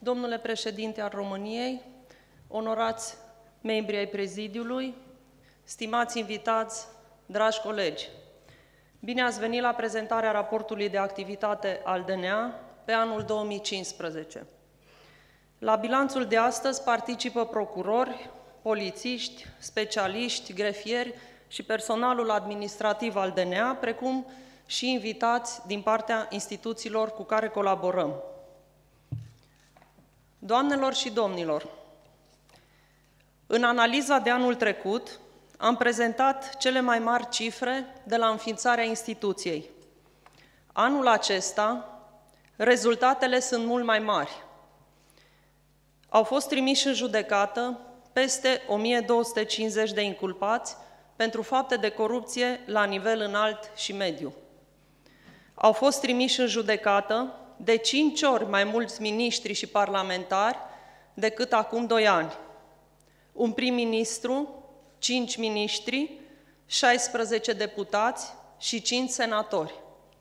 Domnule președinte al României, onorați membri ai prezidiului, stimați invitați, dragi colegi, bine ați venit la prezentarea raportului de activitate al DNA pe anul 2015. La bilanțul de astăzi participă procurori, polițiști, specialiști, grefieri și personalul administrativ al DNA, precum și invitați din partea instituțiilor cu care colaborăm. Doamnelor și domnilor, în analiza de anul trecut am prezentat cele mai mari cifre de la înființarea instituției. Anul acesta, rezultatele sunt mult mai mari. Au fost trimiși în judecată peste 1250 de inculpați pentru fapte de corupție la nivel înalt și mediu. Au fost trimiși în judecată de 5 ori mai mulți miniștri și parlamentari decât acum 2 ani. Un prim-ministru, 5 miniștri, 16 deputați și 5 senatori.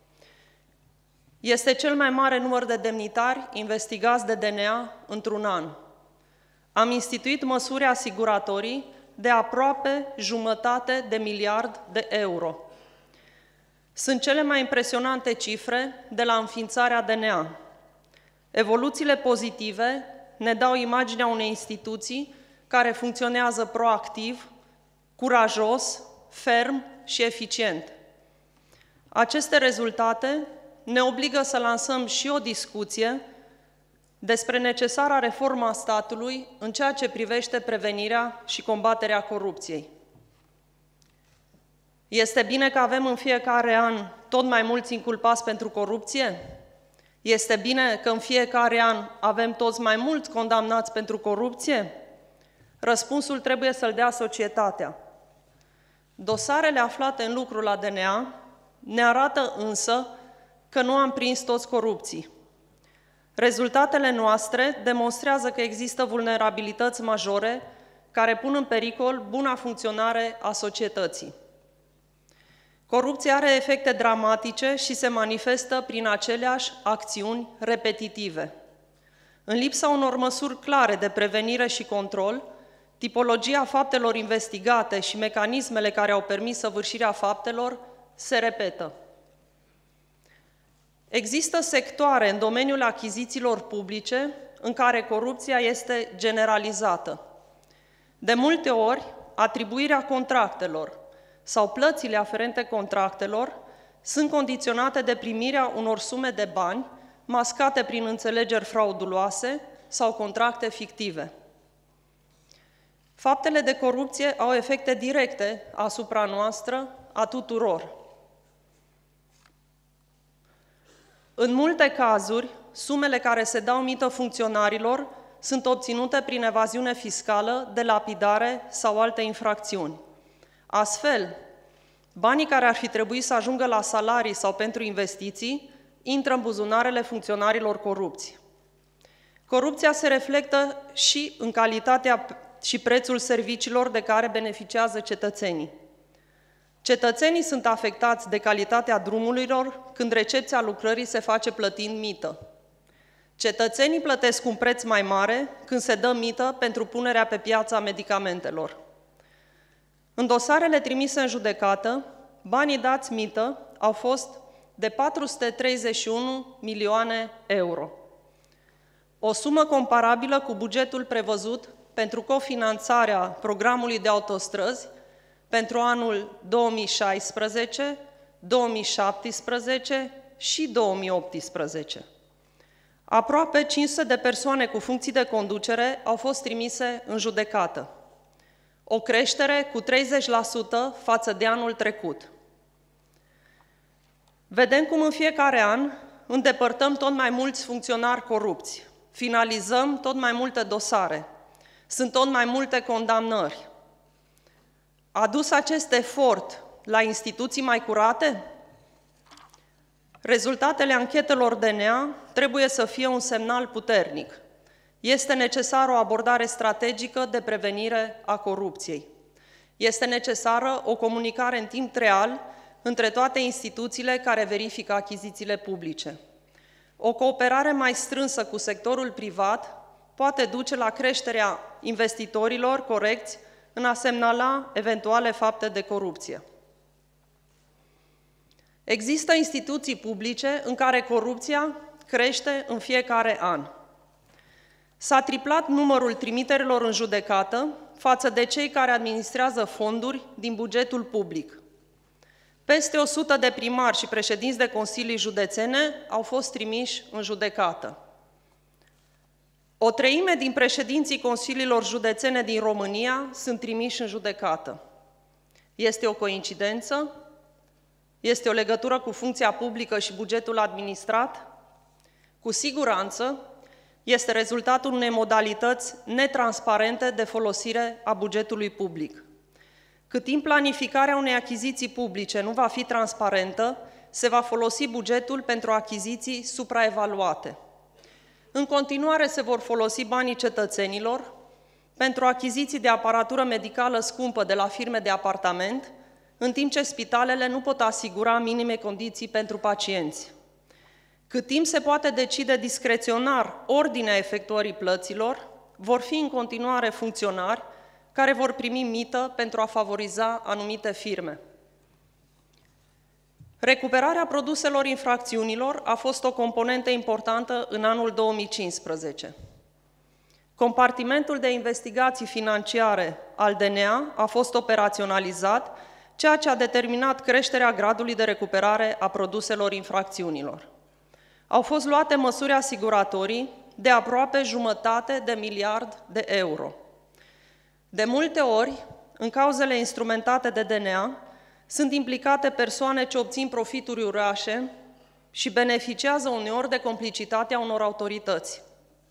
Este cel mai mare număr de demnitari investigați de DNA într-un an. Am instituit măsuri asiguratorii de aproape 1,5 miliard de euro. Sunt cele mai impresionante cifre de la înființarea DNA. Evoluțiile pozitive ne dau imaginea unei instituții care funcționează proactiv, curajos, ferm și eficient. Aceste rezultate ne obligă să lansăm și o discuție despre necesara reformă a statului în ceea ce privește prevenirea și combaterea corupției. Este bine că avem în fiecare an tot mai mulți inculpați pentru corupție? Este bine că în fiecare an avem toți mai mulți condamnați pentru corupție? Răspunsul trebuie să-l dea societatea. Dosarele aflate în lucru la DNA ne arată însă că nu am prins toți corupții. Rezultatele noastre demonstrează că există vulnerabilități majore care pun în pericol buna funcționare a societății. Corupția are efecte dramatice și se manifestă prin aceleași acțiuni repetitive. În lipsa unor măsuri clare de prevenire și control, tipologia faptelor investigate și mecanismele care au permis săvârșirea faptelor se repetă. Există sectoare în domeniul achizițiilor publice în care corupția este generalizată. De multe ori, atribuirea contractelor sau plățile aferente contractelor sunt condiționate de primirea unor sume de bani mascate prin înțelegeri frauduloase sau contracte fictive. Faptele de corupție au efecte directe asupra noastră, a tuturor. În multe cazuri, sumele care se dau mită funcționarilor sunt obținute prin evaziune fiscală, delapidare sau alte infracțiuni. Astfel, banii care ar fi trebuit să ajungă la salarii sau pentru investiții intră în buzunarele funcționarilor corupți. Corupția se reflectă și în calitatea și prețul serviciilor de care beneficiază cetățenii. Cetățenii sunt afectați de calitatea drumurilor când recepția lucrării se face plătind mită. Cetățenii plătesc un preț mai mare când se dă mită pentru punerea pe piață a medicamentelor. În dosarele trimise în judecată, banii dați mită au fost de 431 milioane euro. O sumă comparabilă cu bugetul prevăzut pentru cofinanțarea programului de autostrăzi pentru anul 2016, 2017 și 2018. Aproape 500 de persoane cu funcții de conducere au fost trimise în judecată. O creștere cu 30% față de anul trecut. Vedem cum în fiecare an îndepărtăm tot mai mulți funcționari corupți, finalizăm tot mai multe dosare, sunt tot mai multe condamnări. A dus acest efort la instituții mai curate? Rezultatele anchetelor DNA trebuie să fie un semnal puternic. Este necesară o abordare strategică de prevenire a corupției. Este necesară o comunicare în timp real între toate instituțiile care verifică achizițiile publice. O cooperare mai strânsă cu sectorul privat poate duce la creșterea investitorilor corecți în a semnala eventuale fapte de corupție. Există instituții publice în care corupția crește în fiecare an. S-a triplat numărul trimiterilor în judecată față de cei care administrează fonduri din bugetul public. Peste 100 de primari și președinți de consilii județene au fost trimiși în judecată. O treime din președinții consiliilor județene din România sunt trimiși în judecată. Este o coincidență? Este o legătură cu funcția publică și bugetul administrat? Cu siguranță este rezultatul unei modalități netransparente de folosire a bugetului public. Cât timp planificarea unei achiziții publice nu va fi transparentă, se va folosi bugetul pentru achiziții supraevaluate. În continuare se vor folosi banii cetățenilor pentru achiziții de aparatură medicală scumpă de la firme de apartament, în timp ce spitalele nu pot asigura minime condiții pentru pacienți. Cât timp se poate decide discreționar ordinea efectuării plăților, vor fi în continuare funcționari care vor primi mită pentru a favoriza anumite firme. Recuperarea produselor infracțiunilor a fost o componentă importantă în anul 2015. Compartimentul de investigații financiare al DNA a fost operaționalizat, ceea ce a determinat creșterea gradului de recuperare a produselor infracțiunilor. Au fost luate măsuri asiguratorii de aproape 1,5 miliard de euro. De multe ori, în cauzele instrumentate de DNA, sunt implicate persoane ce obțin profituri uriașe și beneficiază uneori de complicitatea unor autorități.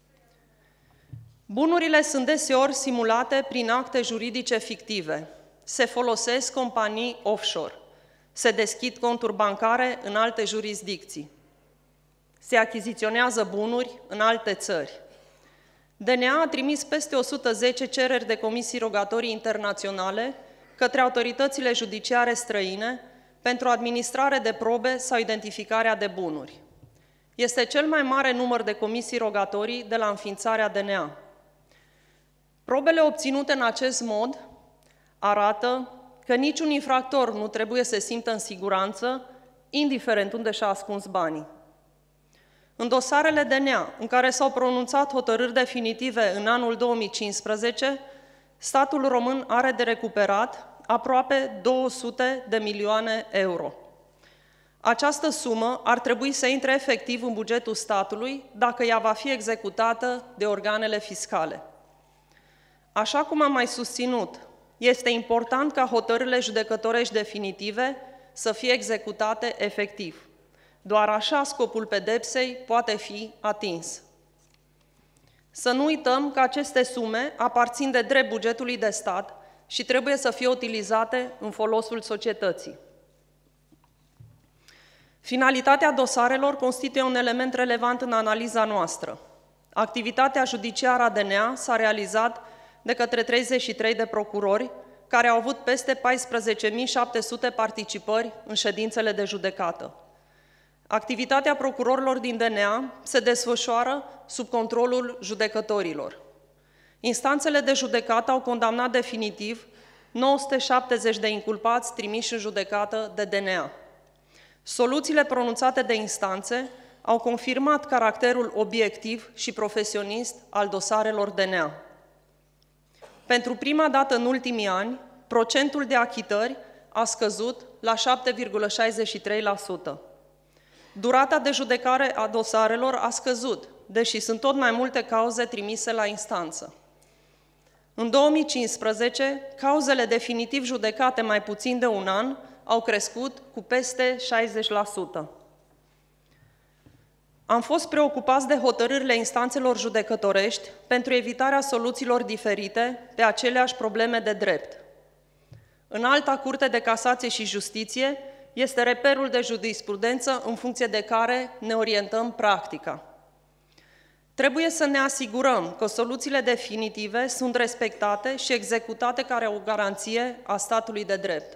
Bunurile sunt deseori simulate prin acte juridice fictive. Se folosesc companii offshore. Se deschid conturi bancare în alte jurisdicții. Se achiziționează bunuri în alte țări. DNA a trimis peste 110 cereri de comisii rogatorii internaționale către autoritățile judiciare străine pentru administrare de probe sau identificarea de bunuri. Este cel mai mare număr de comisii rogatorii de la înființarea DNA. Probele obținute în acest mod arată că niciun infractor nu trebuie să se simtă în siguranță, indiferent unde și-a ascuns banii. În dosarele DNA, în care s-au pronunțat hotărâri definitive în anul 2015, statul român are de recuperat aproape 200 de milioane euro. Această sumă ar trebui să intre efectiv în bugetul statului dacă ea va fi executată de organele fiscale. Așa cum am mai susținut, este important ca hotărârile judecătorești definitive să fie executate efectiv. Doar așa scopul pedepsei poate fi atins. Să nu uităm că aceste sume aparțin de drept bugetului de stat și trebuie să fie utilizate în folosul societății. Finalitatea dosarelor constituie un element relevant în analiza noastră. Activitatea judiciară a DNA s-a realizat de către 33 de procurori, care au avut peste 14.700 participări în ședințele de judecată. Activitatea procurorilor din DNA se desfășoară sub controlul judecătorilor. Instanțele de judecată au condamnat definitiv 970 de inculpați trimiși în judecată de DNA. Soluțiile pronunțate de instanțe au confirmat caracterul obiectiv și profesionist al dosarelor DNA. Pentru prima dată în ultimii ani, procentul de achitări a scăzut la 7,63%. Durata de judecare a dosarelor a scăzut, deși sunt tot mai multe cauze trimise la instanță. În 2015, cauzele definitiv judecate mai puțin de un an au crescut cu peste 60%. Am fost preocupați de hotărârile instanțelor judecătorești pentru evitarea soluțiilor diferite pe aceleași probleme de drept. Înalta Curte de Casație și Justiție este reperul de jurisprudență în funcție de care ne orientăm practica. Trebuie să ne asigurăm că soluțiile definitive sunt respectate și executate ca o garanție a statului de drept.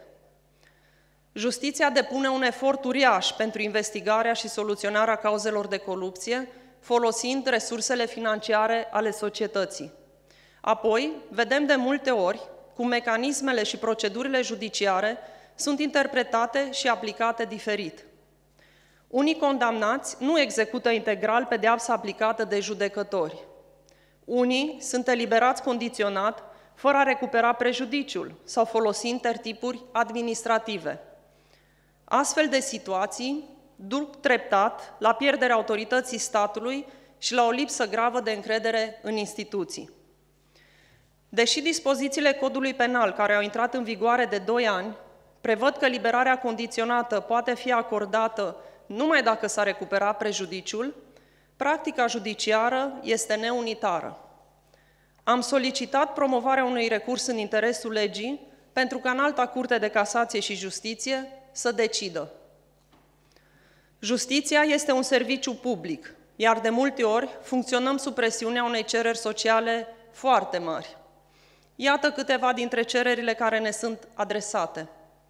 Justiția depune un efort uriaș pentru investigarea și soluționarea cauzelor de corupție, folosind resursele financiare ale societății. Apoi, vedem de multe ori cum mecanismele și procedurile judiciare sunt interpretate și aplicate diferit. Unii condamnați nu execută integral pedeapsa aplicată de judecători. Unii sunt eliberați condiționat, fără a recupera prejudiciul sau folosind tertipuri administrative. Astfel de situații duc treptat la pierderea autorității statului și la o lipsă gravă de încredere în instituții. Deși dispozițiile Codului Penal, care au intrat în vigoare de 2 ani, prevăd că liberarea condiționată poate fi acordată numai dacă s-a recuperat prejudiciul, practica judiciară este neunitară. Am solicitat promovarea unui recurs în interesul legii pentru ca Înalta Curte de Casație și Justiție să decidă. Justiția este un serviciu public, iar de multe ori funcționăm sub presiunea unei cereri sociale foarte mari. Iată câteva dintre cererile care ne sunt adresate.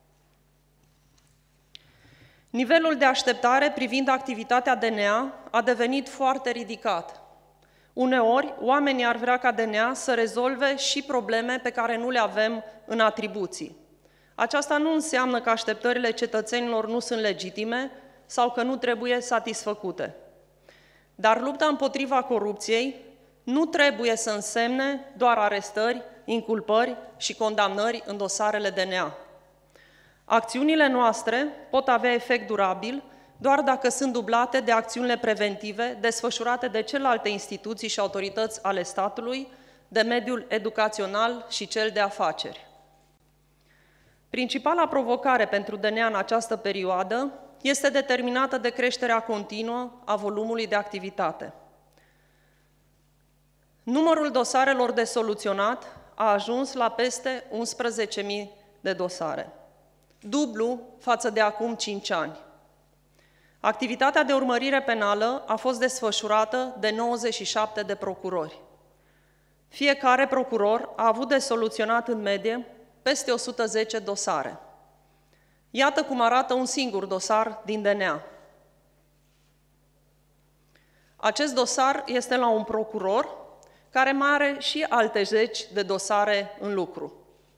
Nivelul de așteptare privind activitatea DNA a devenit foarte ridicat. Uneori, oamenii ar vrea ca DNA să rezolve și probleme pe care nu le avem în atribuții. Aceasta nu înseamnă că așteptările cetățenilor nu sunt legitime sau că nu trebuie satisfăcute. Dar lupta împotriva corupției nu trebuie să însemne doar arestări, inculpări și condamnări în dosarele DNA. Acțiunile noastre pot avea efect durabil doar dacă sunt dublate de acțiunile preventive desfășurate de celelalte instituții și autorități ale statului, de mediul educațional și cel de afaceri. Principala provocare pentru DNA în această perioadă este determinată de creșterea continuă a volumului de activitate. Numărul dosarelor de soluționat a ajuns la peste 11.000 de dosare, dublu față de acum 5 ani. Activitatea de urmărire penală a fost desfășurată de 97 de procurori. Fiecare procuror a avut de soluționat în medie peste 110 dosare. Iată cum arată un singur dosar din DNA. Acest dosar este la un procuror care mai are și alte 10 de dosare în lucru.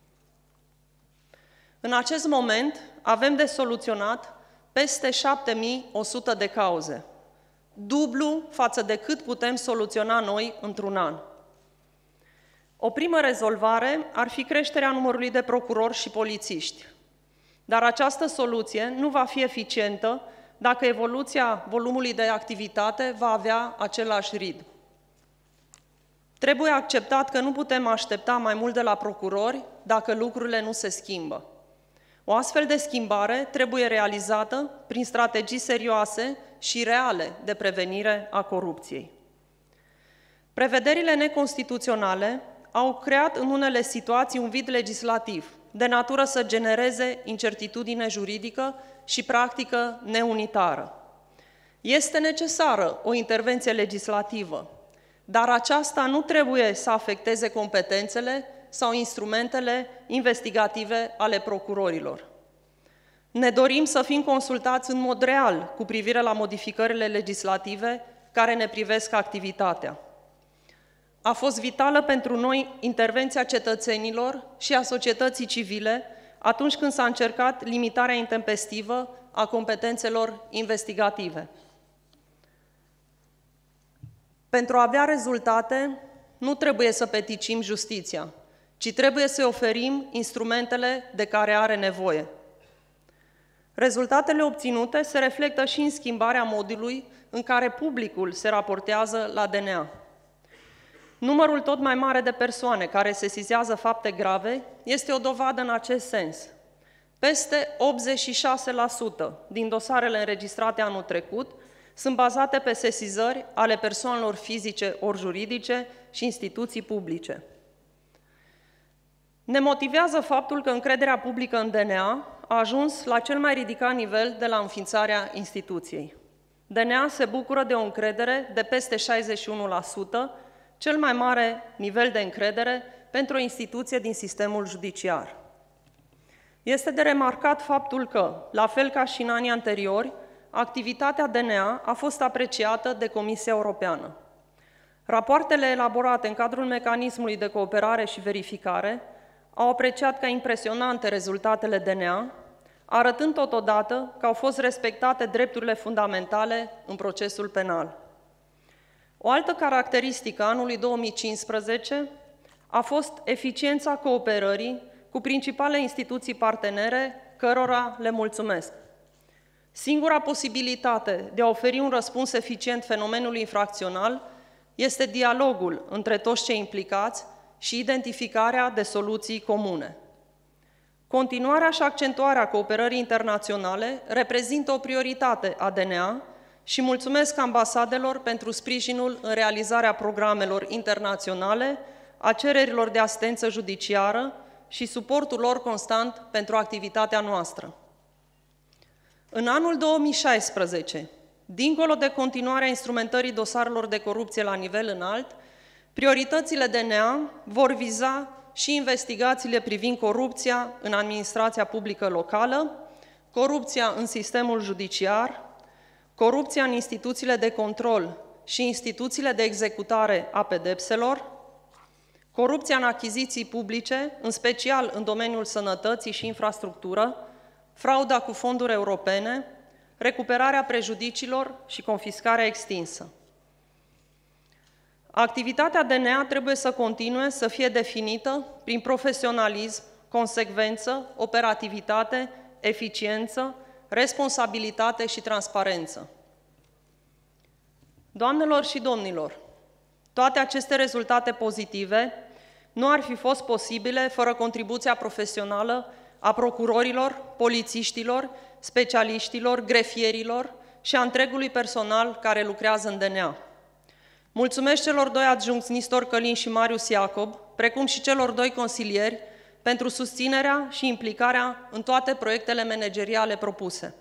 În acest moment avem de soluționat peste 7.100 de cauze, dublu față de cât putem soluționa noi într-un an. O primă rezolvare ar fi creșterea numărului de procurori și polițiști, dar această soluție nu va fi eficientă dacă evoluția volumului de activitate va avea același ritm. Trebuie acceptat că nu putem aștepta mai mult de la procurori dacă lucrurile nu se schimbă. O astfel de schimbare trebuie realizată prin strategii serioase și reale de prevenire a corupției. Prevederile neconstituționale au creat în unele situații un vid legislativ, de natură să genereze incertitudine juridică și practică neunitară. Este necesară o intervenție legislativă, dar aceasta nu trebuie să afecteze competențele sau instrumentele investigative ale procurorilor. Ne dorim să fim consultați în mod real cu privire la modificările legislative care ne privesc activitatea. A fost vitală pentru noi intervenția cetățenilor și a societății civile atunci când s-a încercat limitarea intempestivă a competențelor investigative. Pentru a avea rezultate, nu trebuie să peticim justiția, ci trebuie să oferim instrumentele de care are nevoie. Rezultatele obținute se reflectă și în schimbarea modului în care publicul se raportează la DNA. Numărul tot mai mare de persoane care sesizează fapte grave este o dovadă în acest sens. Peste 86% din dosarele înregistrate anul trecut sunt bazate pe sesizări ale persoanelor fizice ori juridice și instituții publice. Ne motivează faptul că încrederea publică în DNA a ajuns la cel mai ridicat nivel de la înființarea instituției. DNA se bucură de o încredere de peste 61%, cel mai mare nivel de încredere pentru o instituție din sistemul judiciar. Este de remarcat faptul că, la fel ca și în anii anteriori, activitatea DNA a fost apreciată de Comisia Europeană. Rapoartele elaborate în cadrul mecanismului de cooperare și verificare au apreciat ca impresionante rezultatele DNA, arătând totodată că au fost respectate drepturile fundamentale în procesul penal. O altă caracteristică a anului 2015 a fost eficiența cooperării cu principalele instituții partenere, cărora le mulțumesc. Singura posibilitate de a oferi un răspuns eficient fenomenului infracțional este dialogul între toți cei implicați și identificarea de soluții comune. Continuarea și accentuarea cooperării internaționale reprezintă o prioritate a DNA și mulțumesc ambasadelor pentru sprijinul în realizarea programelor internaționale, a cererilor de asistență judiciară și suportul lor constant pentru activitatea noastră. În anul 2016, dincolo de continuarea instrumentării dosarelor de corupție la nivel înalt, prioritățile DNA vor viza și investigațiile privind corupția în administrația publică locală, corupția în sistemul judiciar, corupția în instituțiile de control și instituțiile de executare a pedepselor, corupția în achiziții publice, în special în domeniul sănătății și infrastructură, frauda cu fonduri europene, recuperarea prejudiciilor și confiscarea extinsă. Activitatea DNA trebuie să continue să fie definită prin profesionalism, consecvență, operativitate, eficiență, responsabilitate și transparență. Doamnelor și domnilor, toate aceste rezultate pozitive nu ar fi fost posibile fără contribuția profesională a procurorilor, polițiștilor, specialiștilor, grefierilor și a întregului personal care lucrează în DNA. Mulțumesc celor doi adjuncți Nistor Călin și Marius Iacob, precum și celor doi consilieri, pentru susținerea și implicarea în toate proiectele manageriale propuse.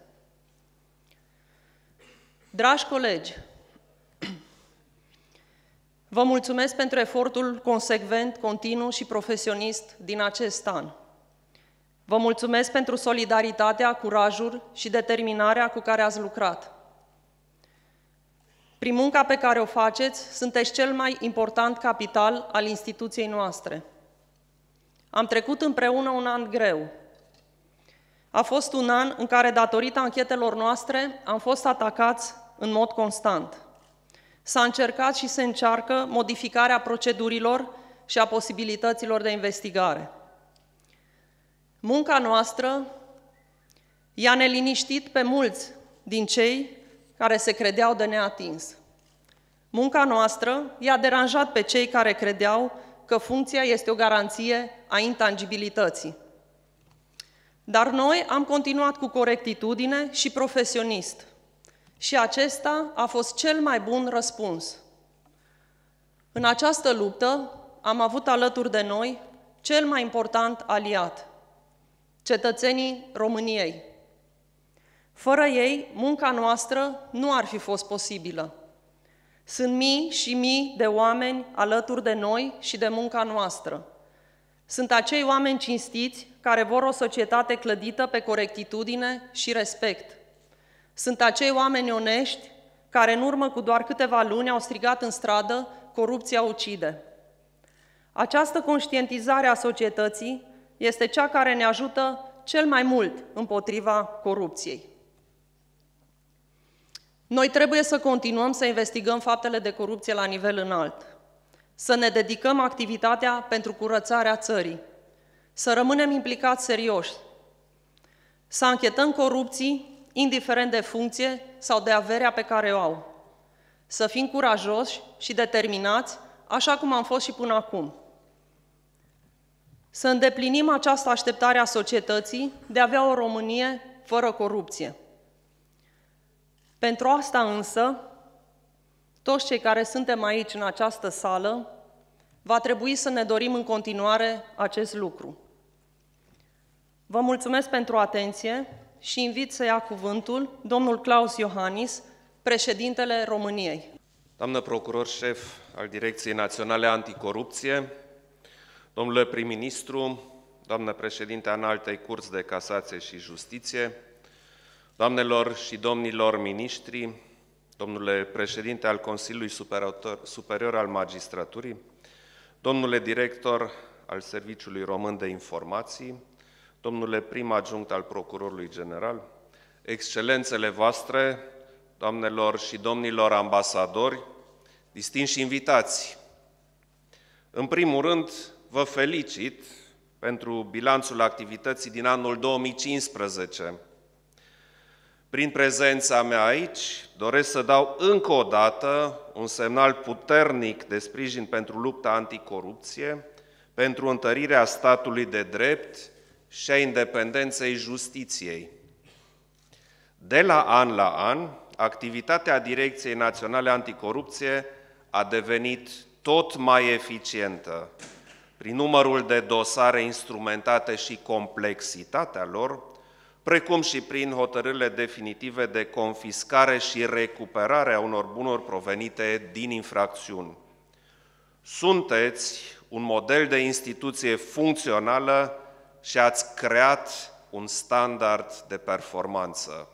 Dragi colegi, vă mulțumesc pentru efortul consecvent, continuu și profesionist din acest an. Vă mulțumesc pentru solidaritatea, curajul și determinarea cu care ați lucrat. Prin munca pe care o faceți, sunteți cel mai important capital al instituției noastre. Am trecut împreună un an greu. A fost un an în care, datorită anchetelor noastre, am fost atacați în mod constant. S-a încercat și se încearcă modificarea procedurilor și a posibilităților de investigare. Munca noastră i-a neliniștit pe mulți din cei care se credeau de neatins. Munca noastră i-a deranjat pe cei care credeau că funcția este o garanție a intangibilității. Dar noi am continuat cu corectitudine și profesionist. Și acesta a fost cel mai bun răspuns. În această luptă am avut alături de noi cel mai important aliat, cetățenii României. Fără ei, munca noastră nu ar fi fost posibilă. Sunt mii și mii de oameni alături de noi și de munca noastră. Sunt acei oameni cinstiți care vor o societate clădită pe corectitudine și respect. Sunt acei oameni onești care în urmă cu doar câteva luni au strigat în stradă: corupția ucide. Această conștientizare a societății este cea care ne ajută cel mai mult împotriva corupției. Noi trebuie să continuăm să investigăm faptele de corupție la nivel înalt, să ne dedicăm activitatea pentru curățarea țării, să rămânem implicați serioși, să anchetăm corupții, indiferent de funcție sau de averea pe care o au, să fim curajoși și determinați, așa cum am fost și până acum. Să îndeplinim această așteptare a societății de a avea o Românie fără corupție. Pentru asta însă, toți cei care suntem aici în această sală, va trebui să ne dorim în continuare acest lucru. Vă mulțumesc pentru atenție și invit să ia cuvântul domnul Claus Iohannis, președintele României. Doamnă procuror șef al Direcției Naționale Anticorupție, domnule prim-ministru, doamnă președinte a Înaltei Curți de Casație și Justiție, Doamnelor și domnilor miniștri, domnule președinte al Consiliului Superior al Magistraturii, domnule director al Serviciului Român de Informații, domnule prim adjunct al Procurorului General, excelențele voastre, doamnelor și domnilor ambasadori, distinși invitați. În primul rând, vă felicit pentru bilanțul activității din anul 2015. Prin prezența mea aici, doresc să dau încă o dată un semnal puternic de sprijin pentru lupta anticorupție, pentru întărirea statului de drept și a independenței justiției. De la an, activitatea Direcției Naționale Anticorupție a devenit tot mai eficientă, prin numărul de dosare instrumentate și complexitatea lor, precum și prin hotărârile definitive de confiscare și recuperare a unor bunuri provenite din infracțiuni. Sunteți un model de instituție funcțională și ați creat un standard de performanță.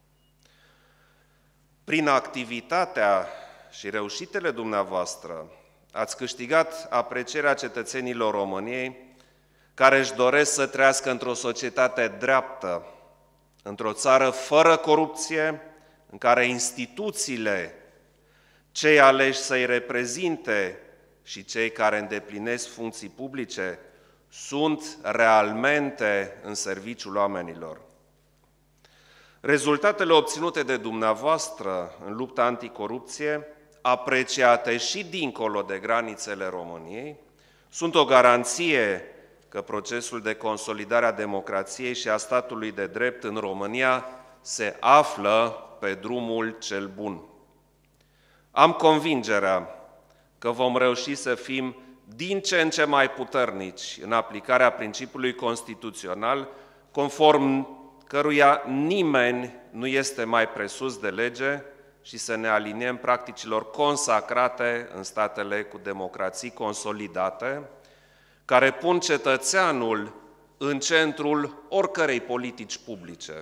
Prin activitatea și reușitele dumneavoastră, ați câștigat aprecierea cetățenilor României care își doresc să trăiască într-o societate dreaptă, într-o țară fără corupție, în care instituțiile, cei aleși să-i reprezinte și cei care îndeplinesc funcții publice, sunt realmente în serviciul oamenilor. Rezultatele obținute de dumneavoastră în lupta anticorupție, apreciate și dincolo de granițele României, sunt o garanție că procesul de consolidare a democrației și a statului de drept în România se află pe drumul cel bun. Am convingerea că vom reuși să fim din ce în ce mai puternici în aplicarea principiului constituțional, conform căruia nimeni nu este mai presus de lege, și să ne aliniem practicilor consacrate în statele cu democrații consolidate, care pun cetățeanul în centrul oricărei politici publice.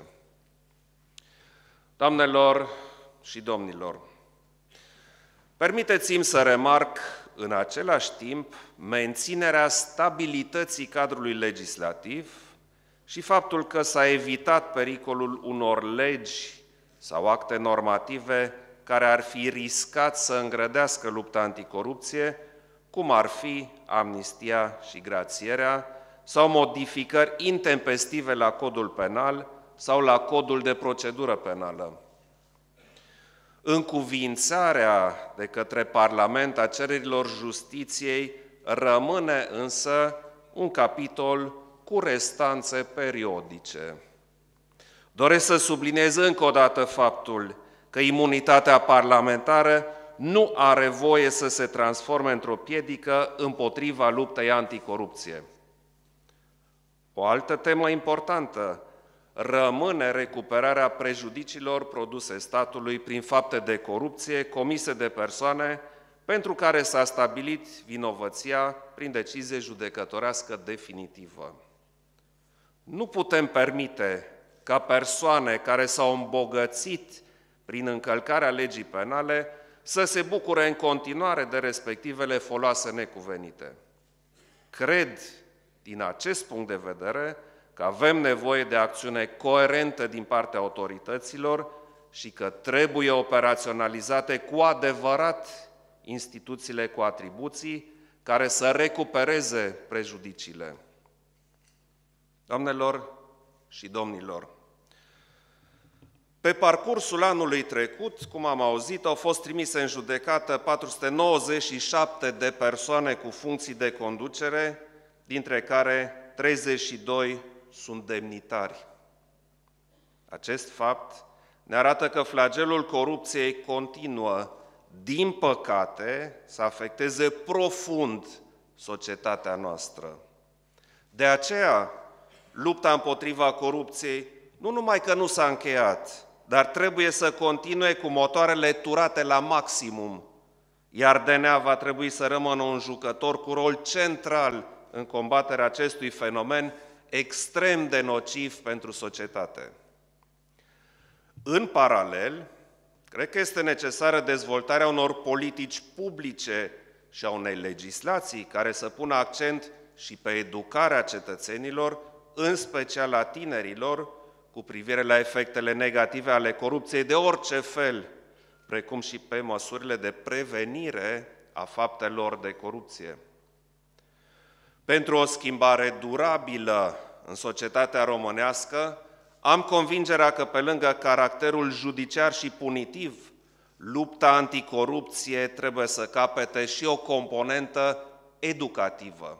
Doamnelor și domnilor, permiteți-mi să remarc în același timp menținerea stabilității cadrului legislativ și faptul că s-a evitat pericolul unor legi sau acte normative care ar fi riscat să îngrădească lupta anticorupție, cum ar fi amnistia și grațierea, sau modificări intempestive la Codul Penal sau la Codul de Procedură Penală. Încuviințarea de către Parlament a cererilor justiției rămâne însă un capitol cu restanțe periodice. Doresc să subliniez încă o dată faptul că imunitatea parlamentară nu are voie să se transforme într-o piedică împotriva luptei anticorupție. O altă temă importantă rămâne recuperarea prejudiciilor produse statului prin fapte de corupție comise de persoane pentru care s-a stabilit vinovăția prin decizie judecătorească definitivă. Nu putem permite ca persoane care s-au îmbogățit prin încălcarea legii penale să se bucure în continuare de respectivele foloase necuvenite. Cred, din acest punct de vedere, că avem nevoie de acțiune coerentă din partea autorităților și că trebuie operaționalizate cu adevărat instituțiile cu atribuții care să recupereze prejudiciile. Doamnelor și domnilor, pe parcursul anului trecut, cum am auzit, au fost trimise în judecată 497 de persoane cu funcții de conducere, dintre care 32 sunt demnitari. Acest fapt ne arată că flagelul corupției continuă, din păcate, să afecteze profund societatea noastră. De aceea, lupta împotriva corupției nu numai că nu s-a încheiat, dar trebuie să continue cu motoarele turate la maximum, iar DNA va trebui să rămână un jucător cu rol central în combaterea acestui fenomen extrem de nociv pentru societate. În paralel, cred că este necesară dezvoltarea unor politici publice și a unei legislații care să pună accent și pe educarea cetățenilor, în special a tinerilor, cu privire la efectele negative ale corupției de orice fel, precum și pe măsurile de prevenire a faptelor de corupție. Pentru o schimbare durabilă în societatea românească, am convingerea că pe lângă caracterul judiciar și punitiv, lupta anticorupție trebuie să capete și o componentă educativă.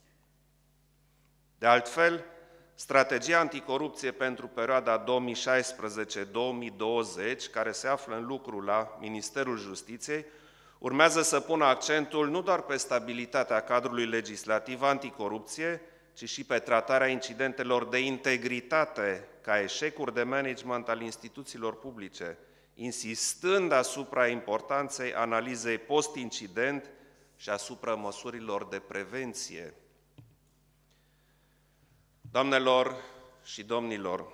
De altfel, strategia anticorupție pentru perioada 2016-2020, care se află în lucru la Ministerul Justiției, urmează să pună accentul nu doar pe stabilitatea cadrului legislativ anticorupție, ci și pe tratarea incidentelor de integritate ca eșecuri de management al instituțiilor publice, insistând asupra importanței analizei post-incident și asupra măsurilor de prevenție. Doamnelor și domnilor,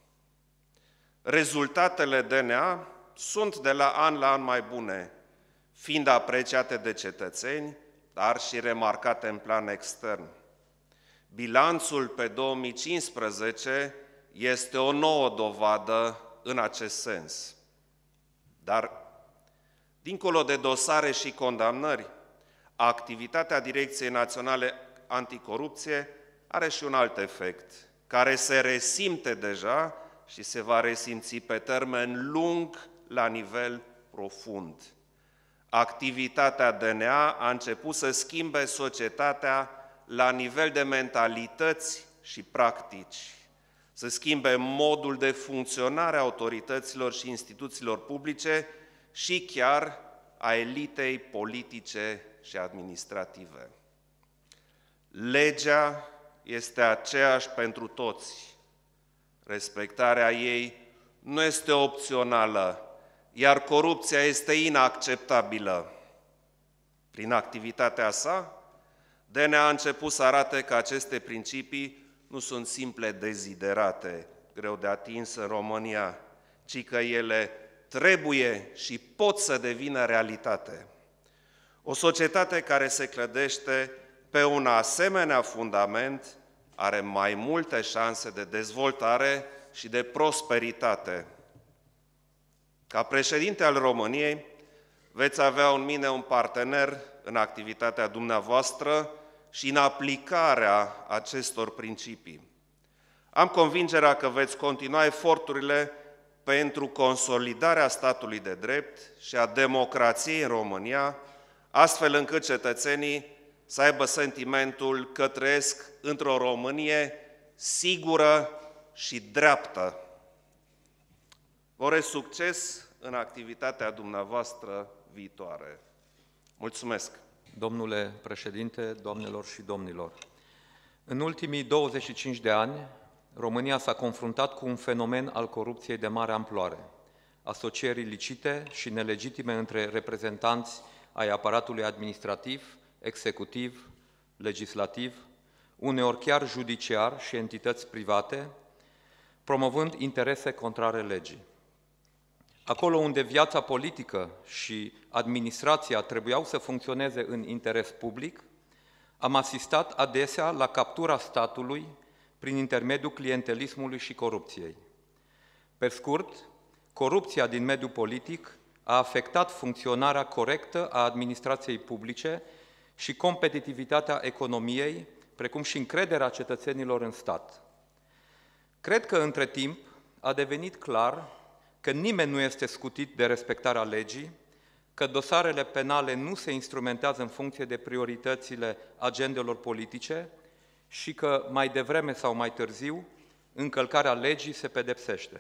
rezultatele DNA sunt de la an mai bune, fiind apreciate de cetățeni, dar și remarcate în plan extern. Bilanțul pe 2015 este o nouă dovadă în acest sens. Dar, dincolo de dosare și condamnări, activitatea Direcției Naționale Anticorupție are și un alt efect, care se resimte deja și se va resimți pe termen lung la nivel profund. Activitatea DNA a început să schimbe societatea la nivel de mentalități și practici, să schimbe modul de funcționare a autorităților și instituțiilor publice și chiar a elitei politice și administrative. Legea este aceeași pentru toți. Respectarea ei nu este opțională, iar corupția este inacceptabilă. Prin activitatea sa, DNA a început să arate că aceste principii nu sunt simple deziderate, greu de atins în România, ci că ele trebuie și pot să devină realitate. O societate care se clădește pe un asemenea fundament are mai multe șanse de dezvoltare și de prosperitate. Ca președinte al României, veți avea în mine un partener în activitatea dumneavoastră și în aplicarea acestor principii. Am convingerea că veți continua eforturile pentru consolidarea statului de drept și a democrației în România, astfel încât cetățenii să aibă sentimentul că trăiesc într-o Românie sigură și dreaptă. Vă urez succes în activitatea dumneavoastră viitoare. Mulțumesc! Domnule președinte, doamnelor și domnilor, în ultimii 25 de ani, România s-a confruntat cu un fenomen al corupției de mare amploare, asocieri ilicite și nelegitime între reprezentanți ai aparatului administrativ, executiv, legislativ, uneori chiar judiciar și entități private, promovând interese contrare legii. Acolo unde viața politică și administrația trebuiau să funcționeze în interes public, am asistat adesea la captura statului prin intermediul clientelismului și corupției. Pe scurt, corupția din mediul politic a afectat funcționarea corectă a administrației publice și competitivitatea economiei, precum și încrederea cetățenilor în stat. Cred că între timp a devenit clar că nimeni nu este scutit de respectarea legii, că dosarele penale nu se instrumentează în funcție de prioritățile agendelor politice și că mai devreme sau mai târziu încălcarea legii se pedepsește.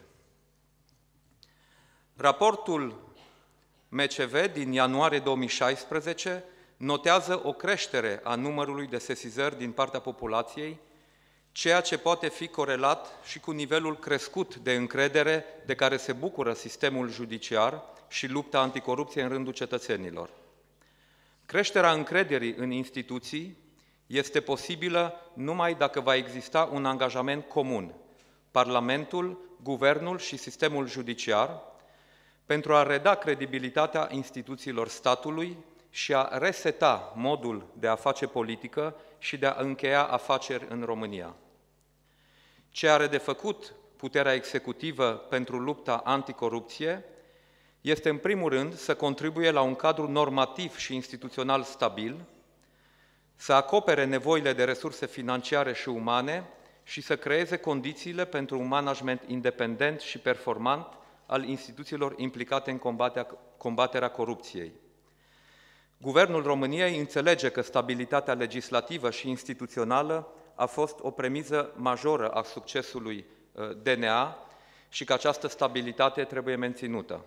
Raportul MCV din ianuarie 2016 notează o creștere a numărului de sesizări din partea populației, ceea ce poate fi corelat și cu nivelul crescut de încredere de care se bucură sistemul judiciar și lupta anticorupție în rândul cetățenilor. Creșterea încrederii în instituții este posibilă numai dacă va exista un angajament comun. Parlamentul guvernul și sistemul judiciar pentru a reda credibilitatea instituțiilor statului și a reseta modul de a face politică și de a încheia afaceri în România. Ce are de făcut puterea executivă pentru lupta anticorupție este, în primul rând, să contribuie la un cadru normativ și instituțional stabil, să acopere nevoile de resurse financiare și umane și să creeze condițiile pentru un management independent și performant al instituțiilor implicate în combaterea corupției. Guvernul României înțelege că stabilitatea legislativă și instituțională a fost o premiză majoră a succesului DNA și că această stabilitate trebuie menținută.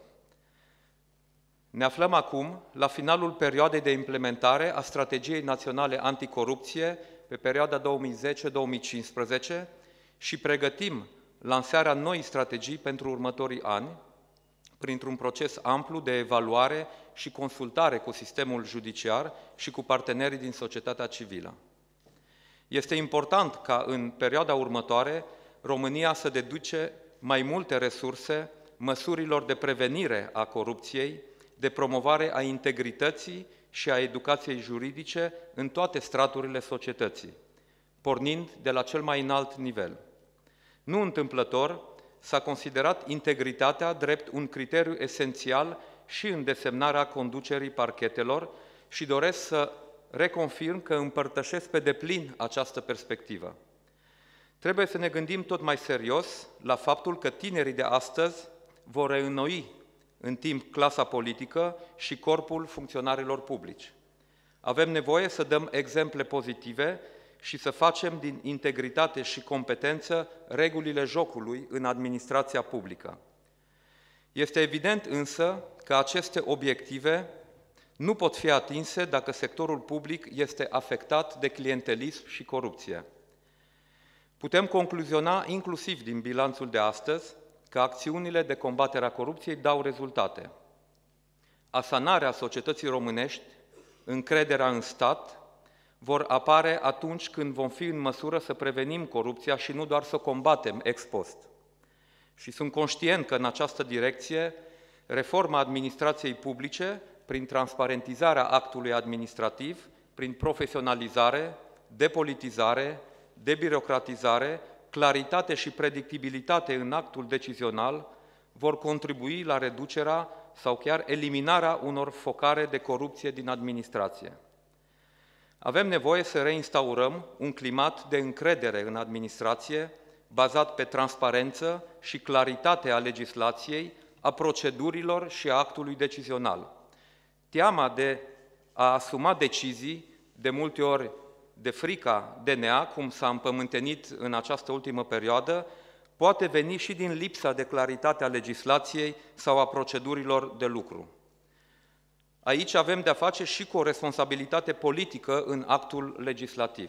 Ne aflăm acum la finalul perioadei de implementare a Strategiei Naționale Anticorupție pe perioada 2010-2015 și pregătim lansarea noii strategii pentru următorii ani, printr-un proces amplu de evaluare și consultare cu sistemul judiciar și cu partenerii din societatea civilă. Este important ca în perioada următoare România să dedice mai multe resurse măsurilor de prevenire a corupției, de promovare a integrității și a educației juridice în toate straturile societății, pornind de la cel mai înalt nivel. Nu întâmplător, s-a considerat integritatea drept un criteriu esențial și în desemnarea conducerii parchetelor și doresc să reconfirm că împărtășesc pe deplin această perspectivă. Trebuie să ne gândim tot mai serios la faptul că tinerii de astăzi vor reînnoi în timp clasa politică și corpul funcționarilor publici. Avem nevoie să dăm exemple pozitive și să facem din integritate și competență regulile jocului în administrația publică. Este evident însă că aceste obiective nu pot fi atinse dacă sectorul public este afectat de clientelism și corupție. Putem concluziona inclusiv din bilanțul de astăzi că acțiunile de combatere a corupției dau rezultate. Asanarea societății românești, încrederea în stat, vor apare atunci când vom fi în măsură să prevenim corupția și nu doar să o combatem ex post. Și sunt conștient că în această direcție reforma administrației publice, prin transparentizarea actului administrativ, prin profesionalizare, depolitizare, debirocratizare, claritate și predictibilitate în actul decizional, vor contribui la reducerea sau chiar eliminarea unor focare de corupție din administrație. Avem nevoie să reinstaurăm un climat de încredere în administrație, bazat pe transparență și claritate a legislației, a procedurilor și a actului decizional. Teama de a asuma decizii, de multe ori de frica DNA, cum s-a împământenit în această ultimă perioadă, poate veni și din lipsa de claritate a legislației sau a procedurilor de lucru. Aici avem de-a face și cu o responsabilitate politică în actul legislativ.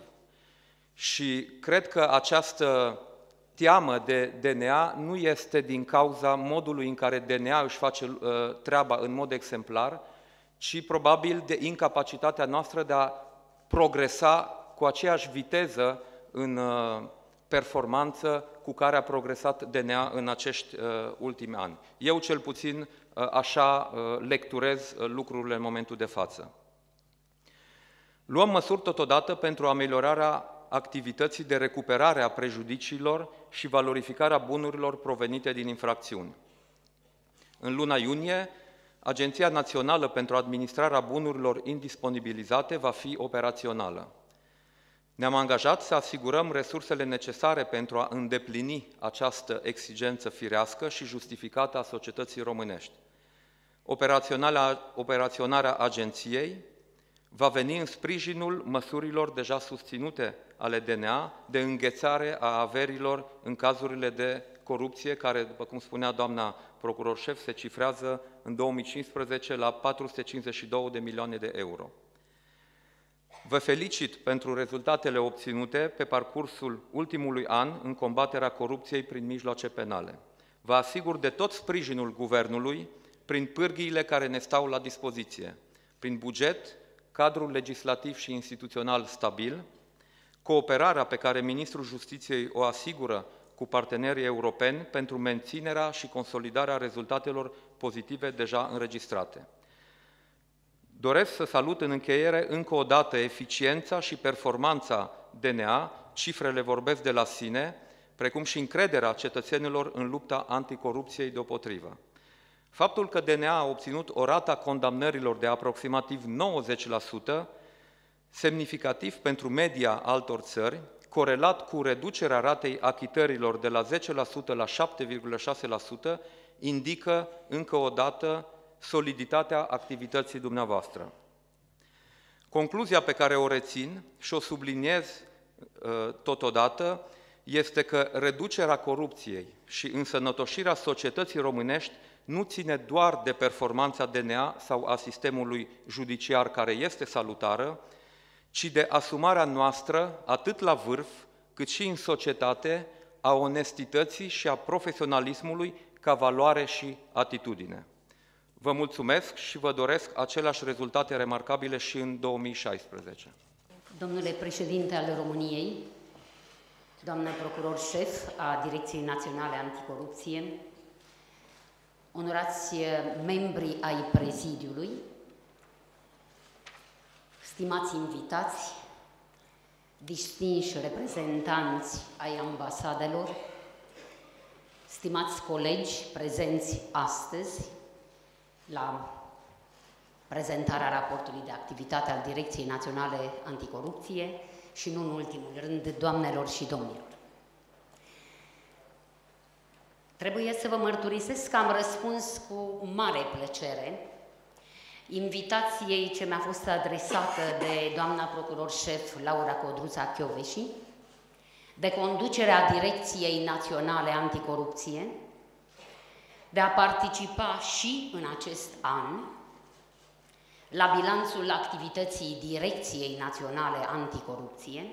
Și cred că această teamă de DNA nu este din cauza modului în care DNA își face treaba în mod exemplar, ci probabil de incapacitatea noastră de a progresa cu aceeași viteză în performanță cu care a progresat DNA în acești ultimi ani. Eu cel puțin așa lecturez lucrurile în momentul de față. Luăm măsuri totodată pentru ameliorarea activității de recuperare a prejudiciilor și valorificarea bunurilor provenite din infracțiuni. În luna iunie, Agenția Națională pentru Administrarea Bunurilor Indisponibilizate va fi operațională. Ne-am angajat să asigurăm resursele necesare pentru a îndeplini această exigență firească și justificată a societății românești. Operaționarea agenției va veni în sprijinul măsurilor deja susținute ale DNA de înghețare a averilor în cazurile de corupție, care, după cum spunea doamna procuror șef, se cifrează în 2015 la 452 de milioane de euro. Vă felicit pentru rezultatele obținute pe parcursul ultimului an în combaterea corupției prin mijloace penale. Vă asigur de tot sprijinul Guvernului prin pârghiile care ne stau la dispoziție, prin buget, cadrul legislativ și instituțional stabil, cooperarea pe care Ministrul Justiției o asigură cu partenerii europeni pentru menținerea și consolidarea rezultatelor pozitive deja înregistrate. Doresc să salut în încheiere încă o dată eficiența și performanța DNA, cifrele vorbesc de la sine, precum și încrederea cetățenilor în lupta anticorupției deopotrivă. Faptul că DNA a obținut o rată a condamnărilor de aproximativ 90%, semnificativ pentru media altor țări, corelat cu reducerea ratei achitărilor de la 10% la 7,6%, indică încă o dată soliditatea activității dumneavoastră. Concluzia pe care o rețin și o subliniez totodată este că reducerea corupției și însănătoșirea societății românești nu ține doar de performanța DNA sau a sistemului judiciar, care este salutară, ci de asumarea noastră, atât la vârf, cât și în societate, a onestității și a profesionalismului ca valoare și atitudine. Vă mulțumesc și vă doresc aceleași rezultate remarcabile și în 2016. Domnule președinte al României, doamnă procuror șef a Direcției Naționale Anticorupție, onorați membri ai prezidiului, stimați invitați, distinși reprezentanți ai ambasadelor, stimați colegi prezenți astăzi la prezentarea raportului de activitate al Direcției Naționale Anticorupție și, nu în ultimul rând, doamnelor și domnilor. Trebuie să vă mărturisesc că am răspuns cu mare plăcere invitației ce mi-a fost adresată de doamna procuror șef Laura Codruța-Chioveși, de conducerea Direcției Naționale Anticorupție, de a participa și în acest an la bilanțul activității Direcției Naționale Anticorupție,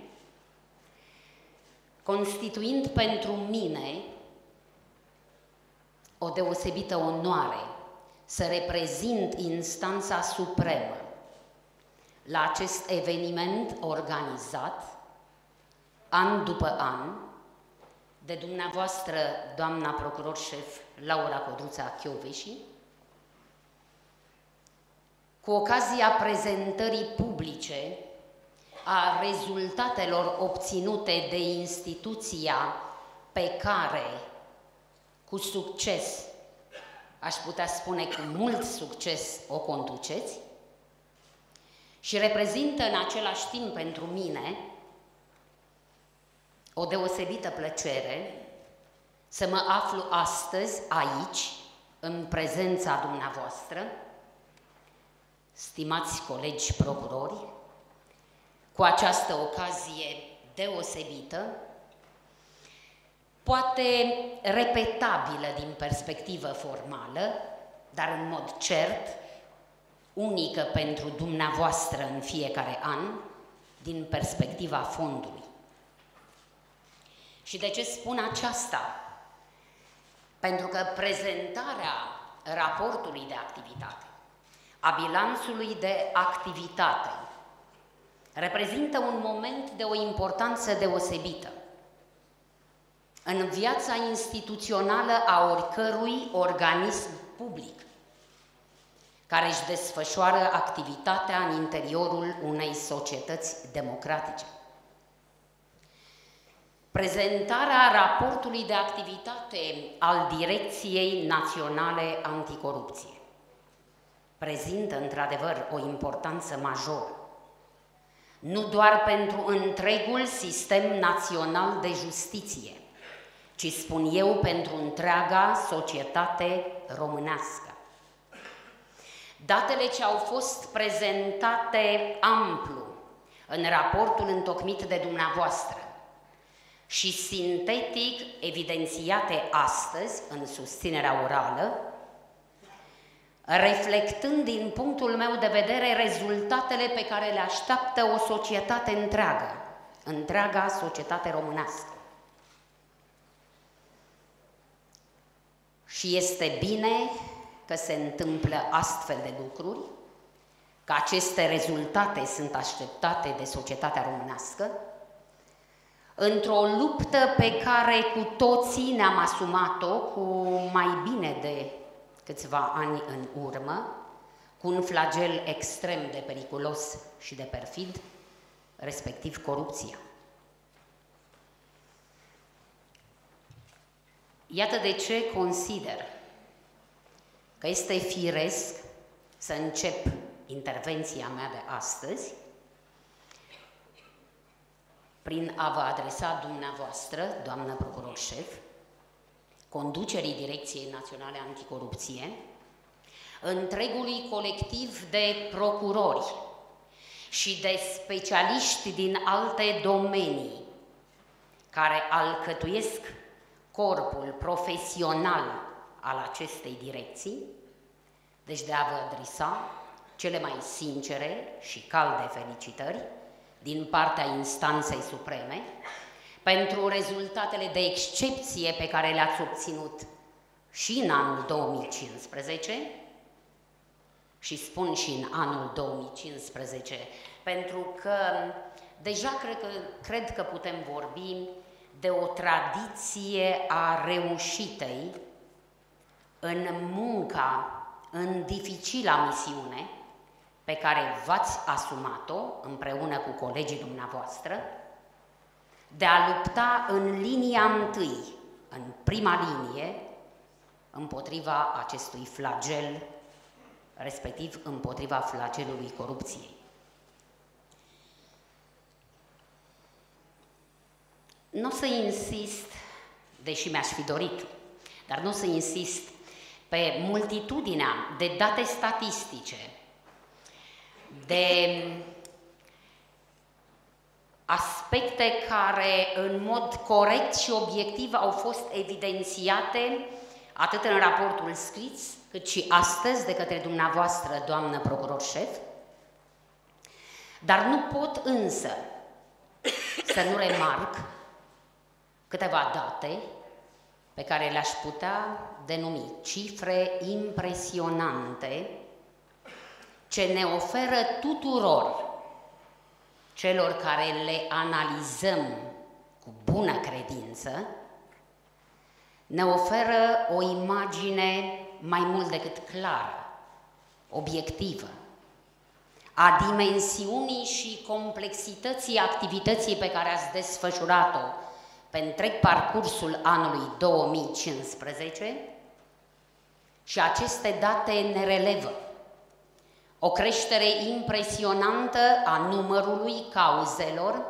constituind pentru mine o deosebită onoare să reprezint instanța supremă la acest eveniment organizat an după an de dumneavoastră, doamna procuror șef Laura Codruța-Chioveși, cu ocazia prezentării publice a rezultatelor obținute de instituția pe care, cu succes, aș putea spune cu mult succes, o conduceți, și reprezintă în același timp pentru mine o deosebită plăcere să mă aflu astăzi aici, în prezența dumneavoastră, stimați colegi procurori, cu această ocazie deosebită, poate repetabilă din perspectivă formală, dar în mod cert unică pentru dumneavoastră în fiecare an, din perspectiva fondului. Și de ce spun aceasta? Pentru că prezentarea raportului de activitate, a bilanțului de activitate, reprezintă un moment de o importanță deosebită în viața instituțională a oricărui organism public care își desfășoară activitatea în interiorul unei societăți democratice. Prezentarea raportului de activitate al Direcției Naționale Anticorupție prezintă într-adevăr o importanță majoră, nu doar pentru întregul sistem național de justiție, ci, spun eu, pentru întreaga societate românească. Datele ce au fost prezentate amplu în raportul întocmit de dumneavoastră și sintetic evidențiate astăzi în susținerea orală, reflectând din punctul meu de vedere rezultatele pe care le așteaptă o societate întreagă, întreaga societate românească. Și este bine că se întâmplă astfel de lucruri, că aceste rezultate sunt așteptate de societatea românească, într-o luptă pe care cu toții ne-am asumat-o cu mai bine de câțiva ani în urmă, cu un flagel extrem de periculos și de perfid, respectiv corupția. Iată de ce consider că este firesc să încep intervenția mea de astăzi prin a vă adresa dumneavoastră, doamnă procuror șef, conducerii Direcției Naționale Anticorupție, întregului colectiv de procurori și de specialiști din alte domenii care alcătuiesc corpul profesional al acestei direcții, deci de a vă adresa cele mai sincere și calde felicitări din partea instanței supreme pentru rezultatele de excepție pe care le-ați obținut și în anul 2015, și spun și în anul 2015, pentru că deja cred că putem vorbi de o tradiție a reușitei în munca, în dificila misiune pe care v-ați asumat-o împreună cu colegii dumneavoastră, de a lupta în linia întâi, în prima linie, împotriva acestui flagel, respectiv împotriva flagelului corupției. Nu o să insist, deși mi-aș fi dorit, dar nu o să insist pe multitudinea de date statistice, de aspecte care în mod corect și obiectiv au fost evidențiate atât în raportul scris, cât și astăzi de către dumneavoastră, doamnă procuror șef, dar nu pot însă să nu remarc câteva date pe care le-aș putea denumi cifre impresionante ce ne oferă tuturor celor care le analizăm cu bună credință, ne oferă o imagine mai mult decât clară, obiectivă, a dimensiunii și complexității activității pe care ați desfășurat-o pe întreg parcursul anului 2015 și aceste date ne relevă o creștere impresionantă a numărului cauzelor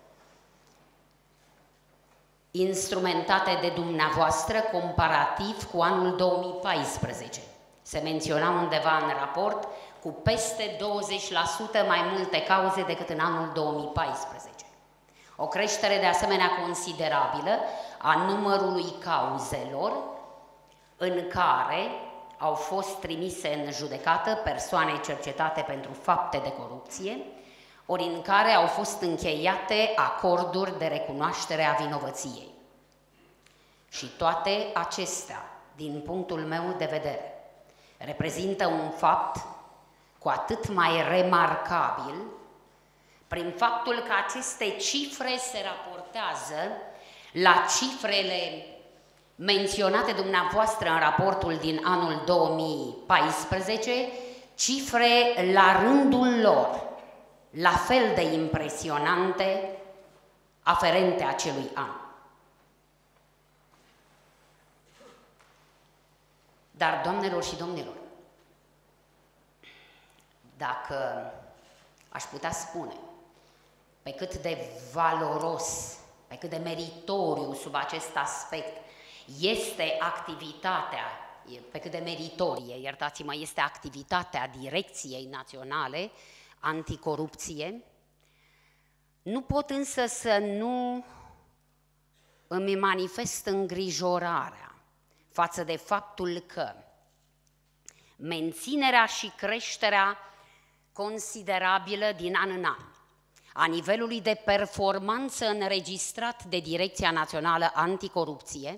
instrumentate de dumneavoastră comparativ cu anul 2014. Se menționa undeva în raport cu peste 20% mai multe cauze decât în anul 2014. O creștere de asemenea considerabilă a numărului cauzelor în care au fost trimise în judecată persoane cercetate pentru fapte de corupție, ori în care au fost încheiate acorduri de recunoaștere a vinovăției. Și toate acestea, din punctul meu de vedere, reprezintă un fapt cu atât mai remarcabil prin faptul că aceste cifre se raportează la cifrele menționate dumneavoastră în raportul din anul 2014, cifre la rândul lor, la fel de impresionante, aferente acelui an. Dar, doamnelor și domnilor, dacă aș putea spune pe cât de valoros, pe cât de meritoriu sub acest aspect este activitatea, pe cât de meritorie, iertați-mă, este activitatea Direcției Naționale Anticorupție, nu pot însă să nu îmi manifest îngrijorarea față de faptul că menținerea și creșterea considerabilă din an în an a nivelului de performanță înregistrat de Direcția Națională Anticorupție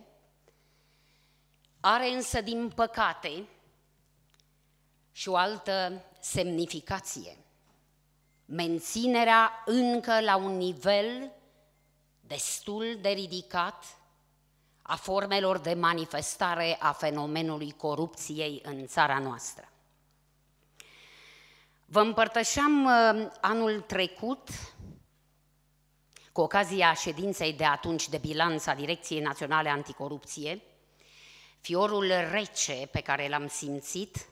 are însă, din păcate, și o altă semnificație. Menținerea încă la un nivel destul de ridicat a formelor de manifestare a fenomenului corupției în țara noastră. Vă împărtășeam anul trecut, cu ocazia ședinței de atunci de bilanț a Direcției Naționale Anticorupție, fiorul rece pe care l-am simțit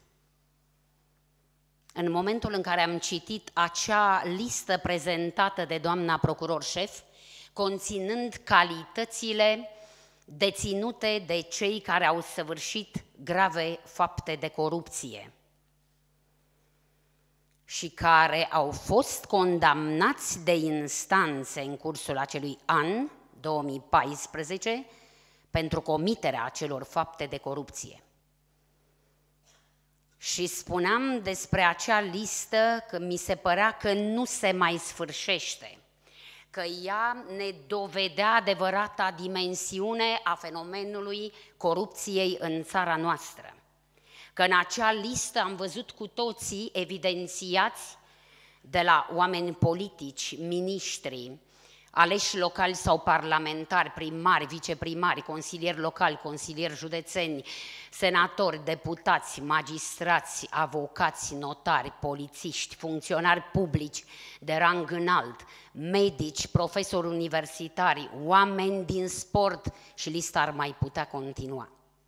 în momentul în care am citit acea listă prezentată de doamna procuror șef, conținând calitățile deținute de cei care au săvârșit grave fapte de corupție și care au fost condamnați de instanțe în cursul acelui an, 2014, pentru comiterea acelor fapte de corupție. Și spuneam despre acea listă că mi se părea că nu se mai sfârșește, că ea ne dovedea adevărata dimensiune a fenomenului corupției în țara noastră. Că în acea listă am văzut cu toții evidențiați de la oameni politici, miniștri, aleși locali sau parlamentari, primari, viceprimari, consilieri locali, consilieri județeni, senatori, deputați, magistrați, avocați, notari, polițiști, funcționari publici de rang înalt, medici, profesori universitari, oameni din sport și lista ar mai putea continua.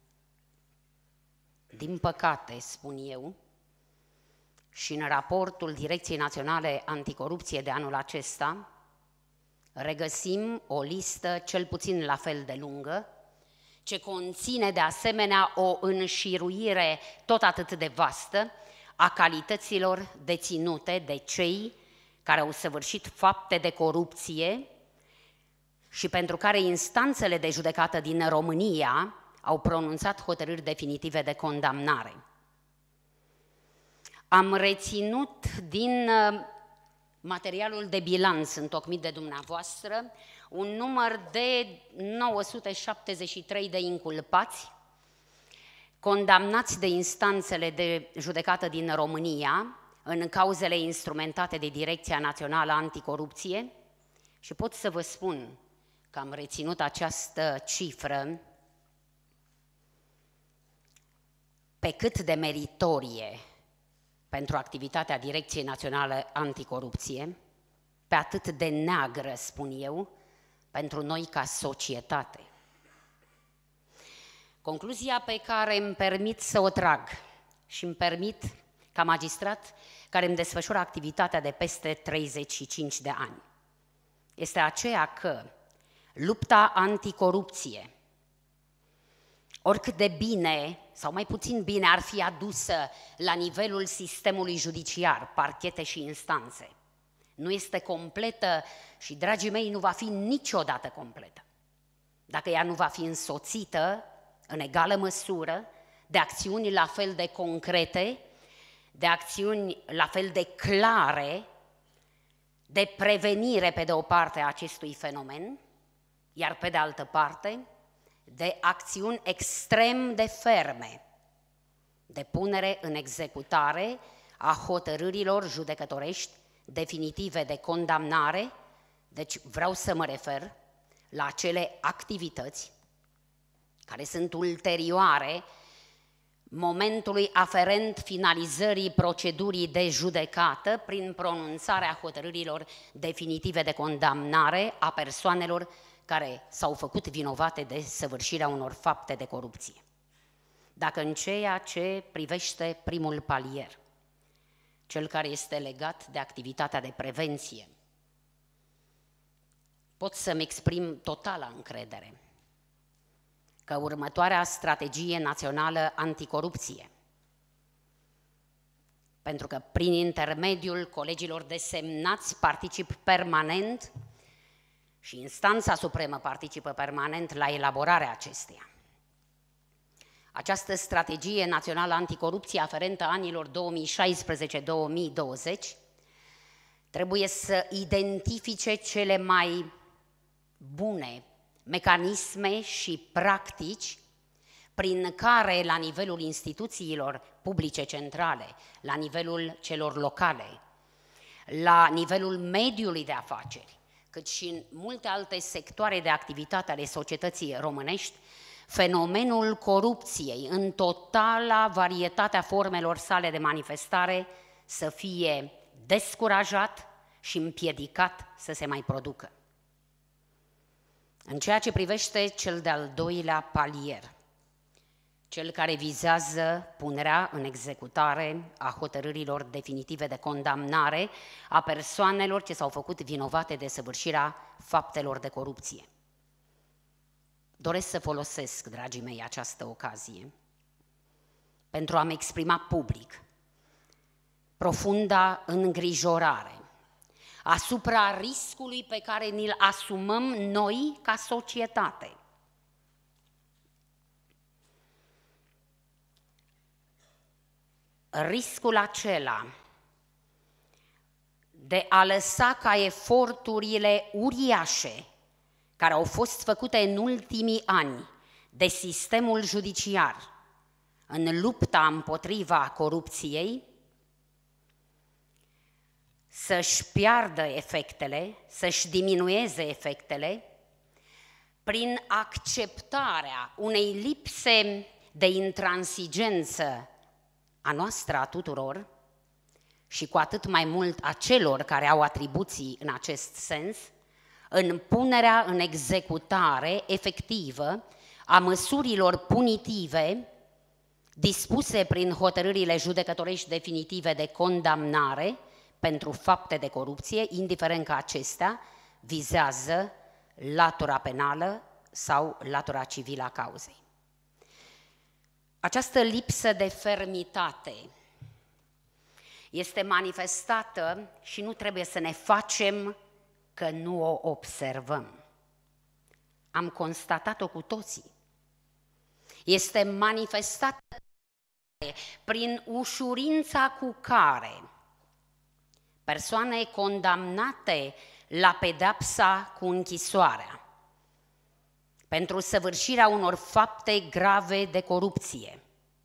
Din păcate, spun eu, și în raportul Direcției Naționale Anticorupție de anul acesta, regăsim o listă cel puțin la fel de lungă, ce conține de asemenea o înșiruire tot atât de vastă a calităților deținute de cei care au săvârșit fapte de corupție și pentru care instanțele de judecată din România au pronunțat hotărâri definitive de condamnare. Am reținut din materialul de bilanț întocmit de dumneavoastră un număr de 973 de inculpați condamnați de instanțele de judecată din România în cauzele instrumentate de Direcția Națională Anticorupție și pot să vă spun că am reținut această cifră pe cât de meritorie pentru activitatea Direcției Naționale Anticorupție, pe atât de neagră, spun eu, pentru noi ca societate. Concluzia pe care îmi permit să o trag și îmi permit ca magistrat care îmi desfășură activitatea de peste 35 de ani este aceea că lupta anticorupție, oricât de bine sau mai puțin bine ar fi adusă la nivelul sistemului judiciar, parchete și instanțe, nu este completă și, dragii mei, nu va fi niciodată completă dacă ea nu va fi însoțită în egală măsură de acțiuni la fel de concrete, de acțiuni la fel de clare, de prevenire pe de o parte a acestui fenomen, iar pe de altă parte de acțiuni extrem de ferme, de punere în executare a hotărârilor judecătorești definitive de condamnare. Deci vreau să mă refer la acele activități care sunt ulterioare momentului aferent finalizării procedurii de judecată prin pronunțarea hotărârilor definitive de condamnare a persoanelor care s-au făcut vinovate de săvârșirea unor fapte de corupție. Dacă în ceea ce privește primul palier, cel care este legat de activitatea de prevenție, pot să-mi exprim totala încredere că următoarea strategie națională anticorupție, pentru că prin intermediul colegilor desemnați particip permanent și Instanța Supremă participă permanent la elaborarea acesteia. Această strategie națională anticorupție aferentă anilor 2016-2020 trebuie să identifice cele mai bune mecanisme și practici prin care, la nivelul instituțiilor publice centrale, la nivelul celor locale, la nivelul mediului de afaceri, cât și în multe alte sectoare de activitate ale societății românești, fenomenul corupției, în totala varietatea formelor sale de manifestare, să fie descurajat și împiedicat să se mai producă. În ceea ce privește cel de-al doilea palier, cel care vizează punerea în executare a hotărârilor definitive de condamnare a persoanelor ce s-au făcut vinovate de săvârșirea faptelor de corupție. Doresc să folosesc, dragii mei, această ocazie pentru a-mi exprima public profunda îngrijorare asupra riscului pe care ni-l asumăm noi ca societate. Riscul acela de a lăsa ca eforturile uriașe care au fost făcute în ultimii ani de sistemul judiciar în lupta împotriva corupției să-și piardă efectele, să-și diminueze efectele prin acceptarea unei lipse de intransigență a noastră, a tuturor, și cu atât mai mult a celor care au atribuții în acest sens, în punerea în executare efectivă a măsurilor punitive dispuse prin hotărârile judecătorești definitive de condamnare pentru fapte de corupție, indiferent că acestea vizează latura penală sau latura civilă a cauzei. Această lipsă de fermitate este manifestată și nu trebuie să ne facem că nu o observăm. Am constatat-o cu toții. Este manifestată prin ușurința cu care persoane condamnate la pedeapsa cu închisoarea pentru săvârșirea unor fapte grave de corupție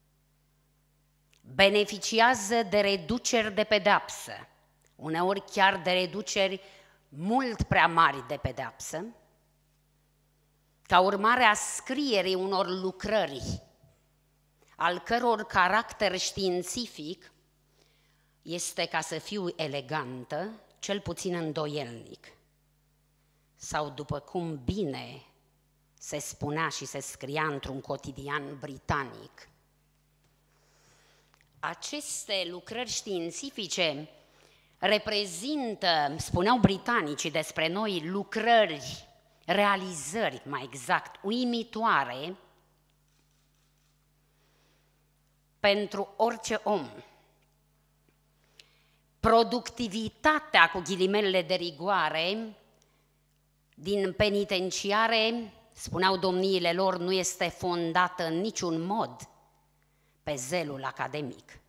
beneficiază de reduceri de pedeapsă, uneori chiar de reduceri mult prea mari de pedeapsă, ca urmare a scrierii unor lucrări, al căror caracter științific este, ca să fiu elegantă, cel puțin îndoielnic. Sau, după cum bine se spunea și se scria într-un cotidian britanic, aceste lucrări științifice reprezintă, spuneau britanicii despre noi, lucrări, realizări, mai exact, uimitoare pentru orice om. Productivitatea, cu ghilimelele de rigoare, din penitenciare, spuneau domniile lor, nu este fondată în niciun mod pe zelul academic.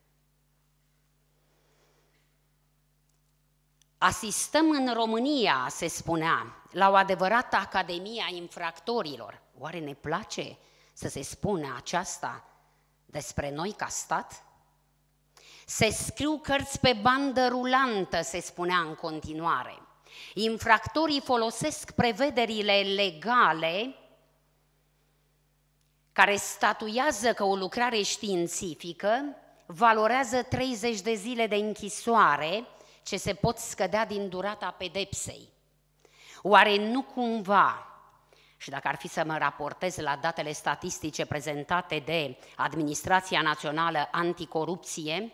Asistăm în România, se spunea, la o adevărată academie a infractorilor. Oare ne place să se spună aceasta despre noi ca stat? Se scriu cărți pe bandă rulantă, se spunea în continuare. Infractorii folosesc prevederile legale care statuiază că o lucrare științifică valorează 30 de zile de închisoare ce se pot scădea din durata pedepsei. Oare nu cumva, și dacă ar fi să mă raportez la datele statistice prezentate de Administrația Națională Anticorupție,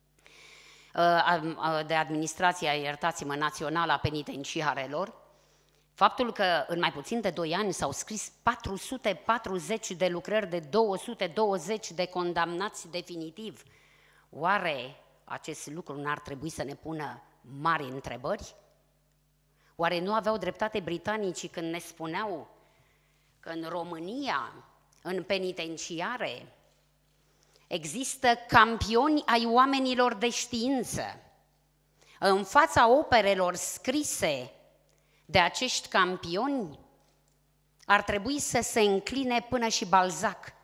de Administrația, iertați-mă, Națională a Penitenciarelor, faptul că în mai puțin de 2 ani s-au scris 440 de lucrări de 220 de condamnați definitiv, oare acest lucru n-ar trebui să ne pună mari întrebări? Oare nu aveau dreptate britanicii când ne spuneau că în România, în penitenciare, există campioni ai oamenilor de știință? În fața operelor scrise de acești campioni ar trebui să se încline până și Balzac.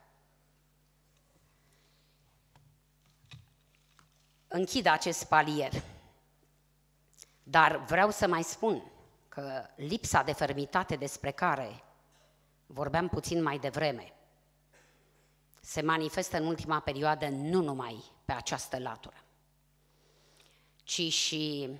Închid acest palier, dar vreau să mai spun că că lipsa de fermitate despre care vorbeam puțin mai devreme se manifestă în ultima perioadă nu numai pe această latură, ci și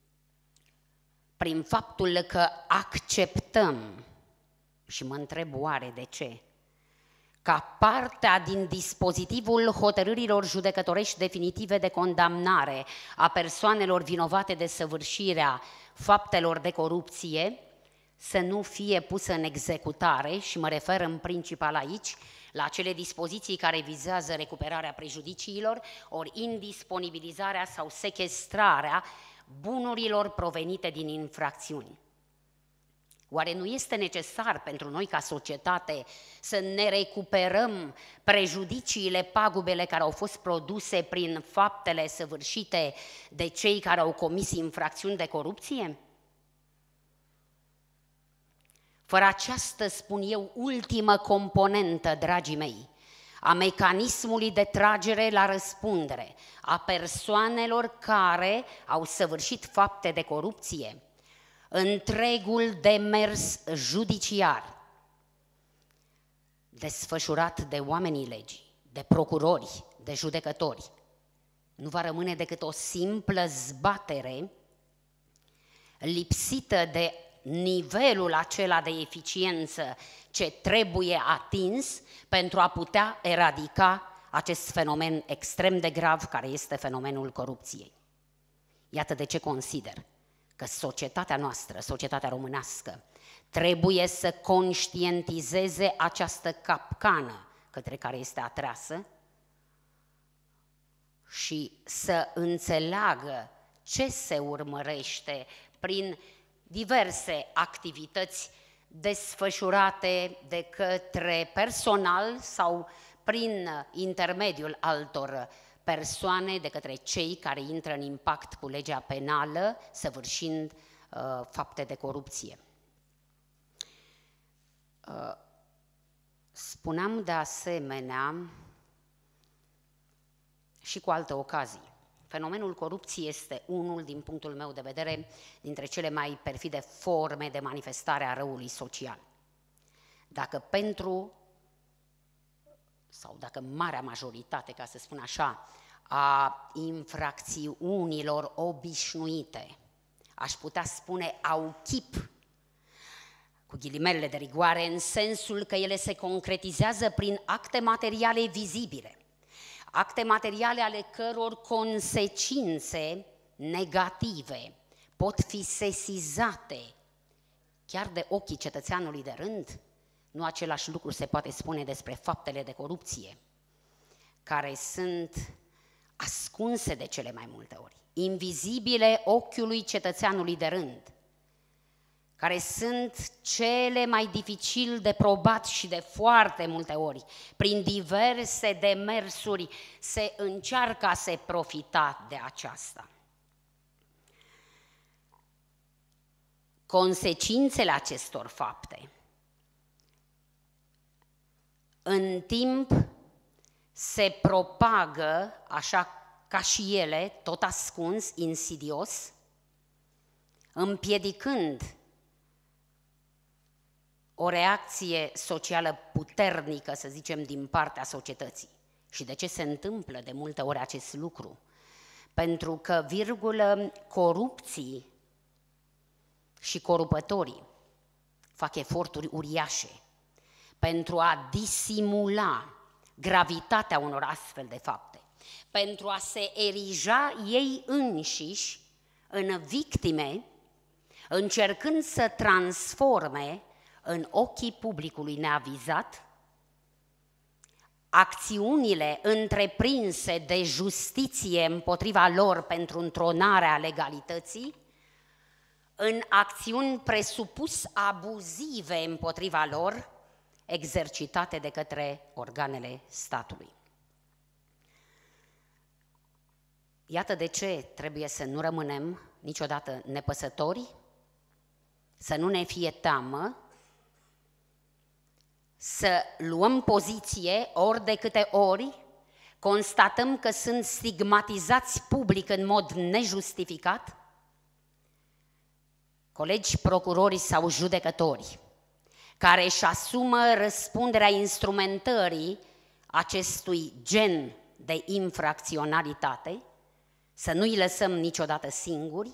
prin faptul că acceptăm, și mă întreb oare de ce, ca partea din dispozitivul hotărârilor judecătorești definitive de condamnare a persoanelor vinovate de săvârșirea faptelor de corupție să nu fie pusă în executare, și mă refer în principal aici la acele dispoziții care vizează recuperarea prejudiciilor, ori indisponibilizarea sau sechestrarea bunurilor provenite din infracțiuni. Oare nu este necesar pentru noi ca societate să ne recuperăm prejudiciile, pagubele care au fost produse prin faptele săvârșite de cei care au comis infracțiuni de corupție? Fără această, spun eu, ultimă componentă, dragii mei, a mecanismului de tragere la răspundere a persoanelor care au săvârșit fapte de corupție, întregul demers judiciar desfășurat de oamenii legii, de procurori, de judecători, nu va rămâne decât o simplă zbatere lipsită de nivelul acela de eficiență ce trebuie atins pentru a putea eradica acest fenomen extrem de grav care este fenomenul corupției. Iată de ce consider că societatea noastră, societatea românească, trebuie să conștientizeze această capcană către care este atrasă și să înțeleagă ce se urmărește prin diverse activități desfășurate de către personal sau prin intermediul altor persoane, de către cei care intră în impact cu legea penală, săvârșind fapte de corupție. Spuneam de asemenea și cu alte ocazii, fenomenul corupției este unul, din punctul meu de vedere, dintre cele mai perfide forme de manifestare a răului social. Dacă dacă marea majoritate, ca să spun așa, a infracțiunilor obișnuite, aș putea spune au chip, cu ghilimele de rigoare, în sensul că ele se concretizează prin acte materiale vizibile, acte materiale ale căror consecințe negative pot fi sesizate chiar de ochii cetățeanului de rând. Nu același lucru se poate spune despre faptele de corupție, care sunt ascunse de cele mai multe ori, invizibile ochiului cetățeanului de rând, care sunt cele mai dificil de probat și de foarte multe ori, prin diverse demersuri, se încearcă a se profita de aceasta. Consecințele acestor fapte în timp se propagă, așa ca și ele, tot ascuns, insidios, împiedicând o reacție socială puternică, să zicem, din partea societății. Și de ce se întâmplă de multe ori acest lucru? Pentru că, corupții și corupătorii fac eforturi uriașe pentru a disimula gravitatea unor astfel de fapte, pentru a se erija ei înșiși în victime, încercând să transforme în ochii publicului neavizat acțiunile întreprinse de justiție împotriva lor pentru întronarea legalității în acțiuni presupus abuzive împotriva lor, exercitate de către organele statului. Iată de ce trebuie să nu rămânem niciodată nepăsători, să nu ne fie teamă, să luăm poziție ori de câte ori constatăm că sunt stigmatizați public în mod nejustificat colegi procurori sau judecători, care își asumă răspunderea instrumentării acestui gen de infracționalitate, să nu-i lăsăm niciodată singuri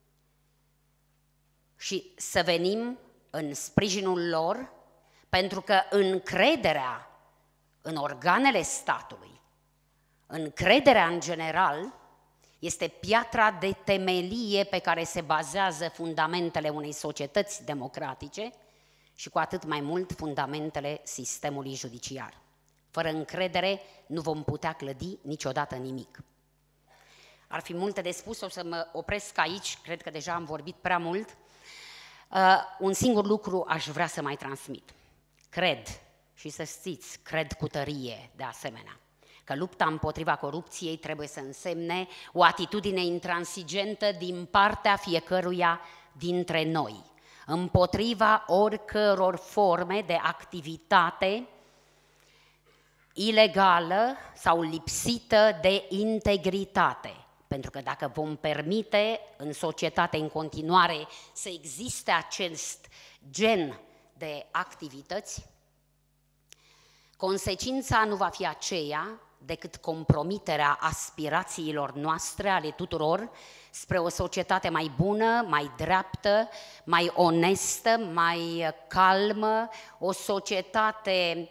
și să venim în sprijinul lor, pentru că încrederea în organele statului, încrederea în general, este piatra de temelie pe care se bazează fundamentele unei societăți democratice și cu atât mai mult fundamentele sistemului judiciar. Fără încredere nu vom putea clădi niciodată nimic. Ar fi multe de spus, o să mă opresc aici, cred că deja am vorbit prea mult. Un singur lucru aș vrea să mai transmit. Cred, și să știți, cred cu tărie de asemenea, că lupta împotriva corupției trebuie să însemne o atitudine intransigentă din partea fiecăruia dintre noi, împotriva oricăror forme de activitate ilegală sau lipsită de integritate. Pentru că dacă vom permite în societate în continuare să existe acest gen de activități, consecința nu va fi aceea decât compromiterea aspirațiilor noastre, ale tuturor, spre o societate mai bună, mai dreaptă, mai onestă, mai calmă, o societate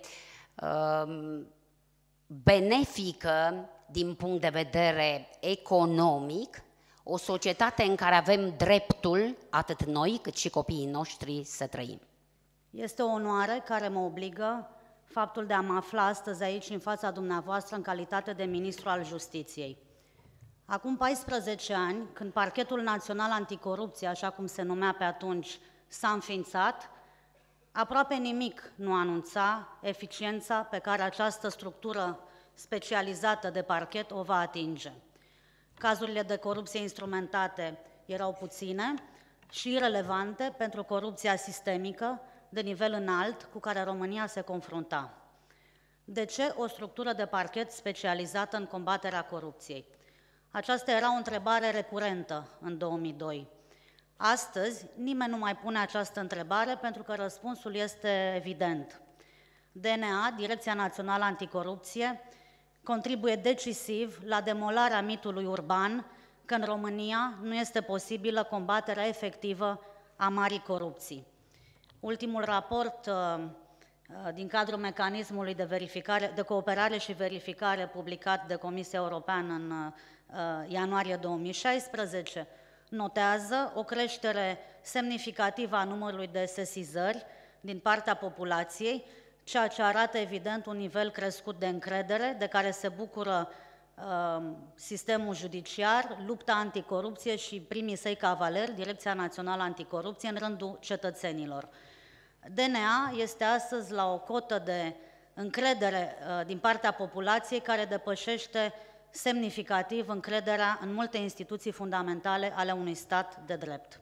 benefică din punct de vedere economic, o societate în care avem dreptul, atât noi cât și copiii noștri, să trăim. Este o onoare care mă obligă faptul de a mă afla astăzi aici în fața dumneavoastră în calitate de ministru al Justiției. Acum 14 ani, când Parchetul Național Anticorupție, așa cum se numea pe atunci, s-a înființat, aproape nimic nu anunța eficiența pe care această structură specializată de parchet o va atinge. Cazurile de corupție instrumentate erau puține și irelevante pentru corupția sistemică de nivel înalt cu care România se confrunta. De ce o structură de parchet specializată în combaterea corupției? Aceasta era o întrebare recurentă în 2002. Astăzi, nimeni nu mai pune această întrebare pentru că răspunsul este evident. DNA, Direcția Națională Anticorupție, contribuie decisiv la demolarea mitului urban că în România nu este posibilă combaterea efectivă a marii corupții. Ultimul raport din cadrul mecanismului de cooperare și verificare publicat de Comisia Europeană în ianuarie 2016 notează o creștere semnificativă a numărului de sesizări din partea populației, ceea ce arată evident un nivel crescut de încredere de care se bucură sistemul judiciar, lupta anticorupție și primii săi cavaleri, Direcția Națională Anticorupție, în rândul cetățenilor. DNA este astăzi la o cotă de încredere din partea populației care depășește semnificativ încrederea în multe instituții fundamentale ale unui stat de drept.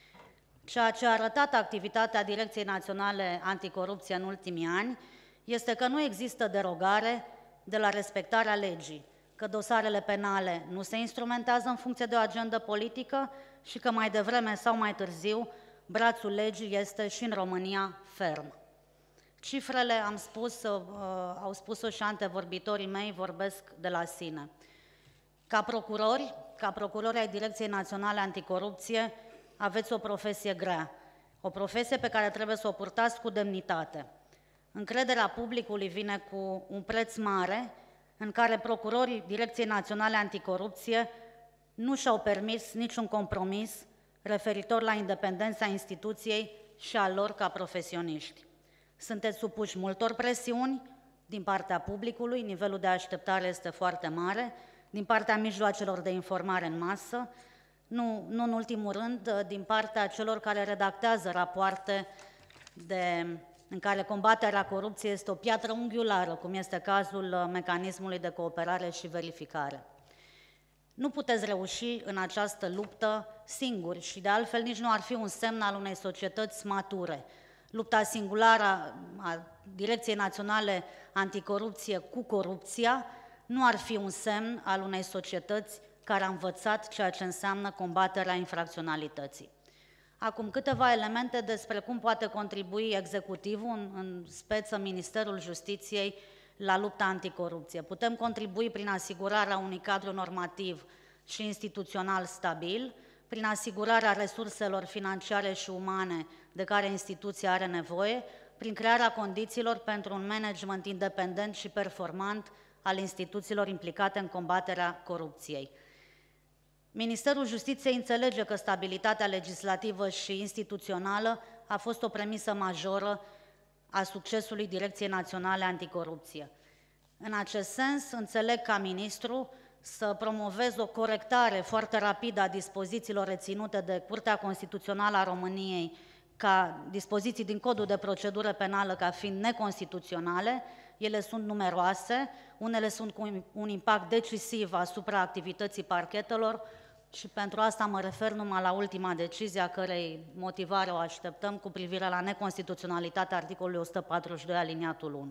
Ceea ce a arătat activitatea Direcției Naționale Anticorupție în ultimii ani este că nu există derogare de la respectarea legii, că dosarele penale nu se instrumentează în funcție de o agendă politică și că mai devreme sau mai târziu brațul legii este și în România ferm. Cifrele, au spus-o și antevorbitorii mei, vorbesc de la sine. Ca procurori ai Direcției Naționale Anticorupție, aveți o profesie grea, o profesie pe care trebuie să o purtați cu demnitate. Încrederea publicului vine cu un preț mare, în care procurorii Direcției Naționale Anticorupție nu și-au permis niciun compromis referitor la independența instituției și a lor ca profesioniști. Sunteți supuși multor presiuni din partea publicului, nivelul de așteptare este foarte mare, din partea mijloacelor de informare în masă, nu în ultimul rând, din partea celor care redactează rapoarte în care combaterea corupției este o piatră unghiulară, cum este cazul mecanismului de cooperare și verificare. Nu puteți reuși în această luptă singuri și de altfel nici nu ar fi un semn al unei societăți mature. Lupta singulară a Direcției Naționale Anticorupție cu corupția nu ar fi un semn al unei societăți care a învățat ceea ce înseamnă combaterea infracționalității. Acum câteva elemente despre cum poate contribui executivul, în speță Ministerul Justiției, la lupta anticorupție. Putem contribui prin asigurarea unui cadru normativ și instituțional stabil, prin asigurarea resurselor financiare și umane de care instituția are nevoie, prin crearea condițiilor pentru un management independent și performant al instituțiilor implicate în combaterea corupției. Ministerul Justiției înțelege că stabilitatea legislativă și instituțională a fost o premisă majoră a succesului Direcției Naționale Anticorupție. În acest sens, înțeleg ca ministru să promovez o corectare foarte rapidă a dispozițiilor reținute de Curtea Constituțională a României ca dispoziții din Codul de Procedură Penală ca fiind neconstituționale. Ele sunt numeroase, unele sunt cu un impact decisiv asupra activității parchetelor și pentru asta mă refer numai la ultima decizie, a cărei motivare o așteptăm, cu privire la neconstituționalitatea articolului 142 aliniatul 1.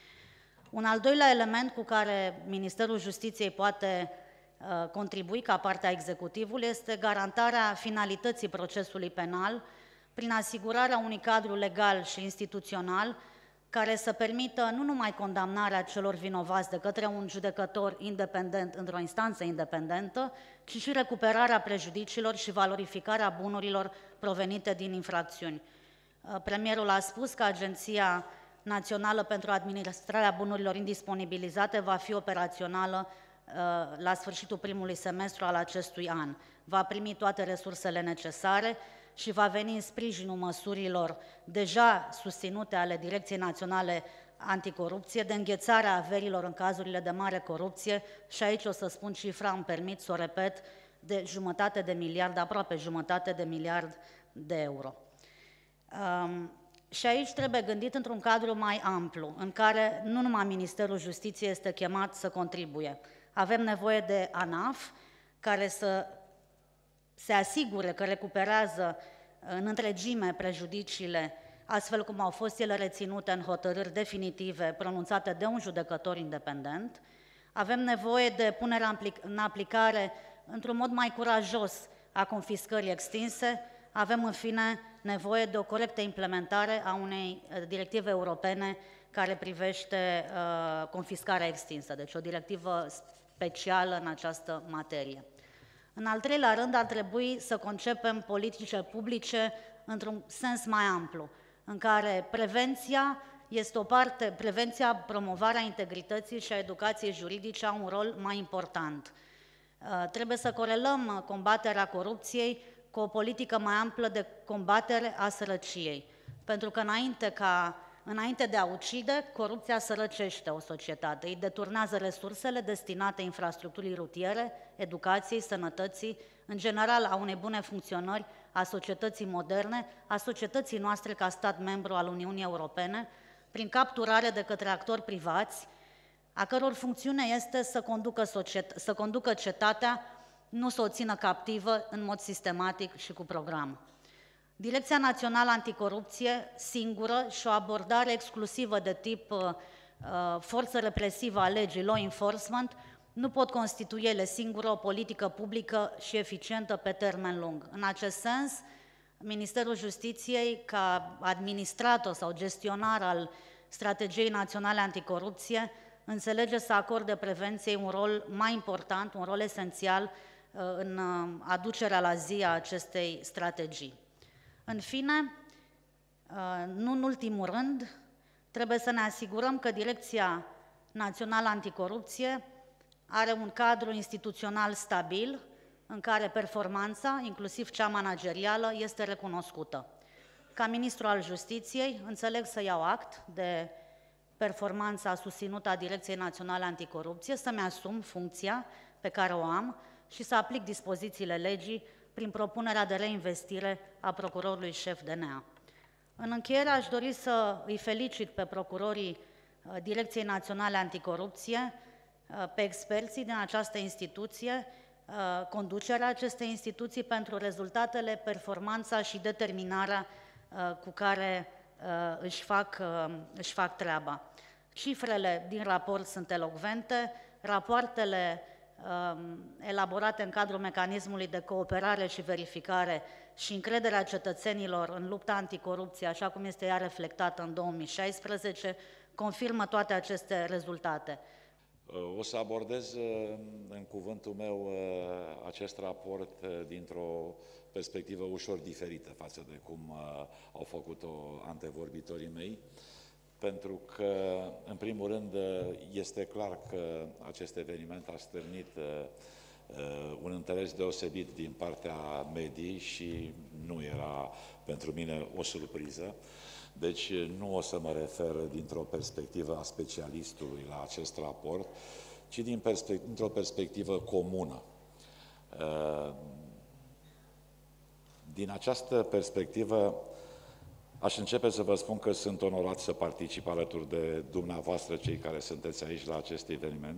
Un al doilea element cu care Ministerul Justiției poate contribui ca parte a executivului este garantarea finalității procesului penal prin asigurarea unui cadru legal și instituțional care să permită nu numai condamnarea celor vinovați de către un judecător independent într-o instanță independentă, ci și recuperarea prejudiciilor și valorificarea bunurilor provenite din infracțiuni. Premierul a spus că Agenția Națională pentru Administrarea Bunurilor Indisponibilizate va fi operațională la sfârșitul primului semestru al acestui an. Va primi toate resursele necesare și va veni în sprijinul măsurilor deja susținute ale Direcției Naționale Anticorupție de înghețarea averilor în cazurile de mare corupție și aici o să spun cifra, îmi permit să o repet, de aproape jumătate de miliard de euro. Și aici trebuie gândit într-un cadru mai amplu, în care nu numai Ministerul Justiției este chemat să contribuie. Avem nevoie de ANAF, care să se asigure că recuperează în întregime prejudiciile, astfel cum au fost ele reținute în hotărâri definitive pronunțate de un judecător independent. Avem nevoie de punerea în aplicare într-un mod mai curajos a confiscării extinse. Avem, în fine, nevoie de o corectă implementare a unei directive europene care privește confiscarea extinsă, deci o directivă specială în această materie. În al treilea rând, ar trebui să concepem politice publice într-un sens mai amplu, în care prevenția este o parte, prevenția, promovarea integrității și a educației juridice au un rol mai important. Trebuie să corelăm combaterea corupției cu o politică mai amplă de combatere a sărăciei, pentru că înainte de a ucide, corupția sărăcește o societate, îi deturnează resursele destinate infrastructurii rutiere, educației, sănătății, în general a unei bune funcționări a societății moderne, a societății noastre ca stat membru al Uniunii Europene, prin capturare de către actori privați, a căror funcțiune este să conducă cetatea, nu să o țină captivă în mod sistematic și cu program. Direcția Națională Anticorupție, singură, și o abordare exclusivă de tip forță represivă a legii, law enforcement, nu pot constitui ele singură o politică publică și eficientă pe termen lung. În acest sens, Ministerul Justiției, ca administrator sau gestionar al Strategiei Naționale Anticorupție, înțelege să acorde prevenției un rol mai important, un rol esențial în aducerea la zi a acestei strategii. În fine, nu în ultimul rând, trebuie să ne asigurăm că Direcția Națională Anticorupție are un cadru instituțional stabil, în care performanța, inclusiv cea managerială, este recunoscută. Ca ministru al Justiției, înțeleg să iau act de performanța susținută a Direcției Naționale Anticorupție, să-mi asum funcția pe care o am și să aplic dispozițiile legii prin propunerea de reinvestire a procurorului șef DNA. În încheiere, aș dori să îi felicit pe procurorii Direcției Naționale Anticorupție, pe experții din această instituție, conducerea acestei instituții pentru rezultatele, performanța și determinarea cu care își fac treaba. Cifrele din raport sunt elocvente, rapoartele elaborate în cadrul mecanismului de cooperare și verificare și încrederea cetățenilor în lupta anticorupție, așa cum este ea reflectată în 2016, confirmă toate aceste rezultate. O să abordez în cuvântul meu acest raport dintr-o perspectivă ușor diferită față de cum au făcut-o antevorbitorii mei, pentru că, în primul rând, este clar că acest eveniment a stârnit un interes deosebit din partea mediei și nu era pentru mine o surpriză. Deci nu o să mă refer dintr-o perspectivă a specialistului la acest raport, ci dintr-o perspectivă comună. Din această perspectivă, aș începe să vă spun că sunt onorat să particip alături de dumneavoastră, cei care sunteți aici la acest eveniment,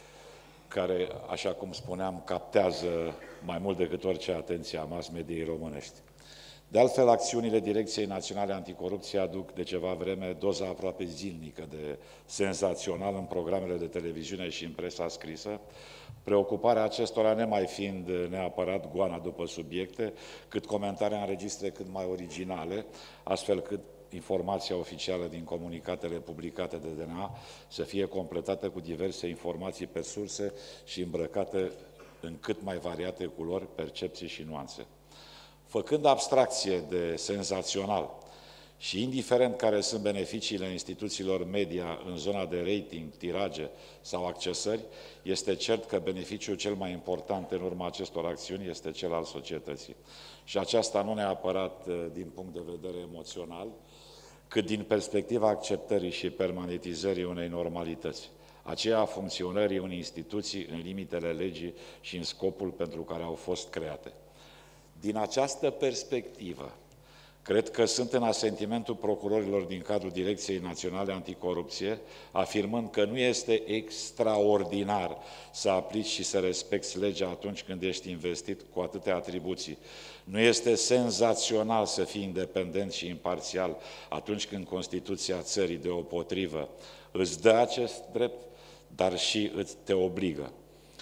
care, așa cum spuneam, captează mai mult decât orice atenția mass mediei românești. De altfel, acțiunile Direcției Naționale Anticorupție aduc de ceva vreme doza aproape zilnică de senzațional în programele de televiziune și în presa scrisă, preocuparea acestora nemai fiind neapărat goana după subiecte, cât comentarea în registre cât mai originale, astfel cât informația oficială din comunicatele publicate de DNA să fie completată cu diverse informații pe surse și îmbrăcate în cât mai variate culori, percepții și nuanțe. Făcând abstracție de senzațional și indiferent care sunt beneficiile instituțiilor media în zona de rating, tiraje sau accesări, este cert că beneficiul cel mai important în urma acestor acțiuni este cel al societății. Și aceasta nu neapărat din punct de vedere emoțional, cât din perspectiva acceptării și permanentizării unei normalități, aceea a funcționării unei instituții în limitele legii și în scopul pentru care au fost create. Din această perspectivă, cred că sunt în asentimentul procurorilor din cadrul Direcției Naționale Anticorupție, afirmând că nu este extraordinar să aplici și să respecti legea atunci când ești investit cu atâtea atribuții. Nu este senzațional să fii independent și imparțial atunci când Constituția țării deopotrivă îți dă acest drept, dar și te obligă.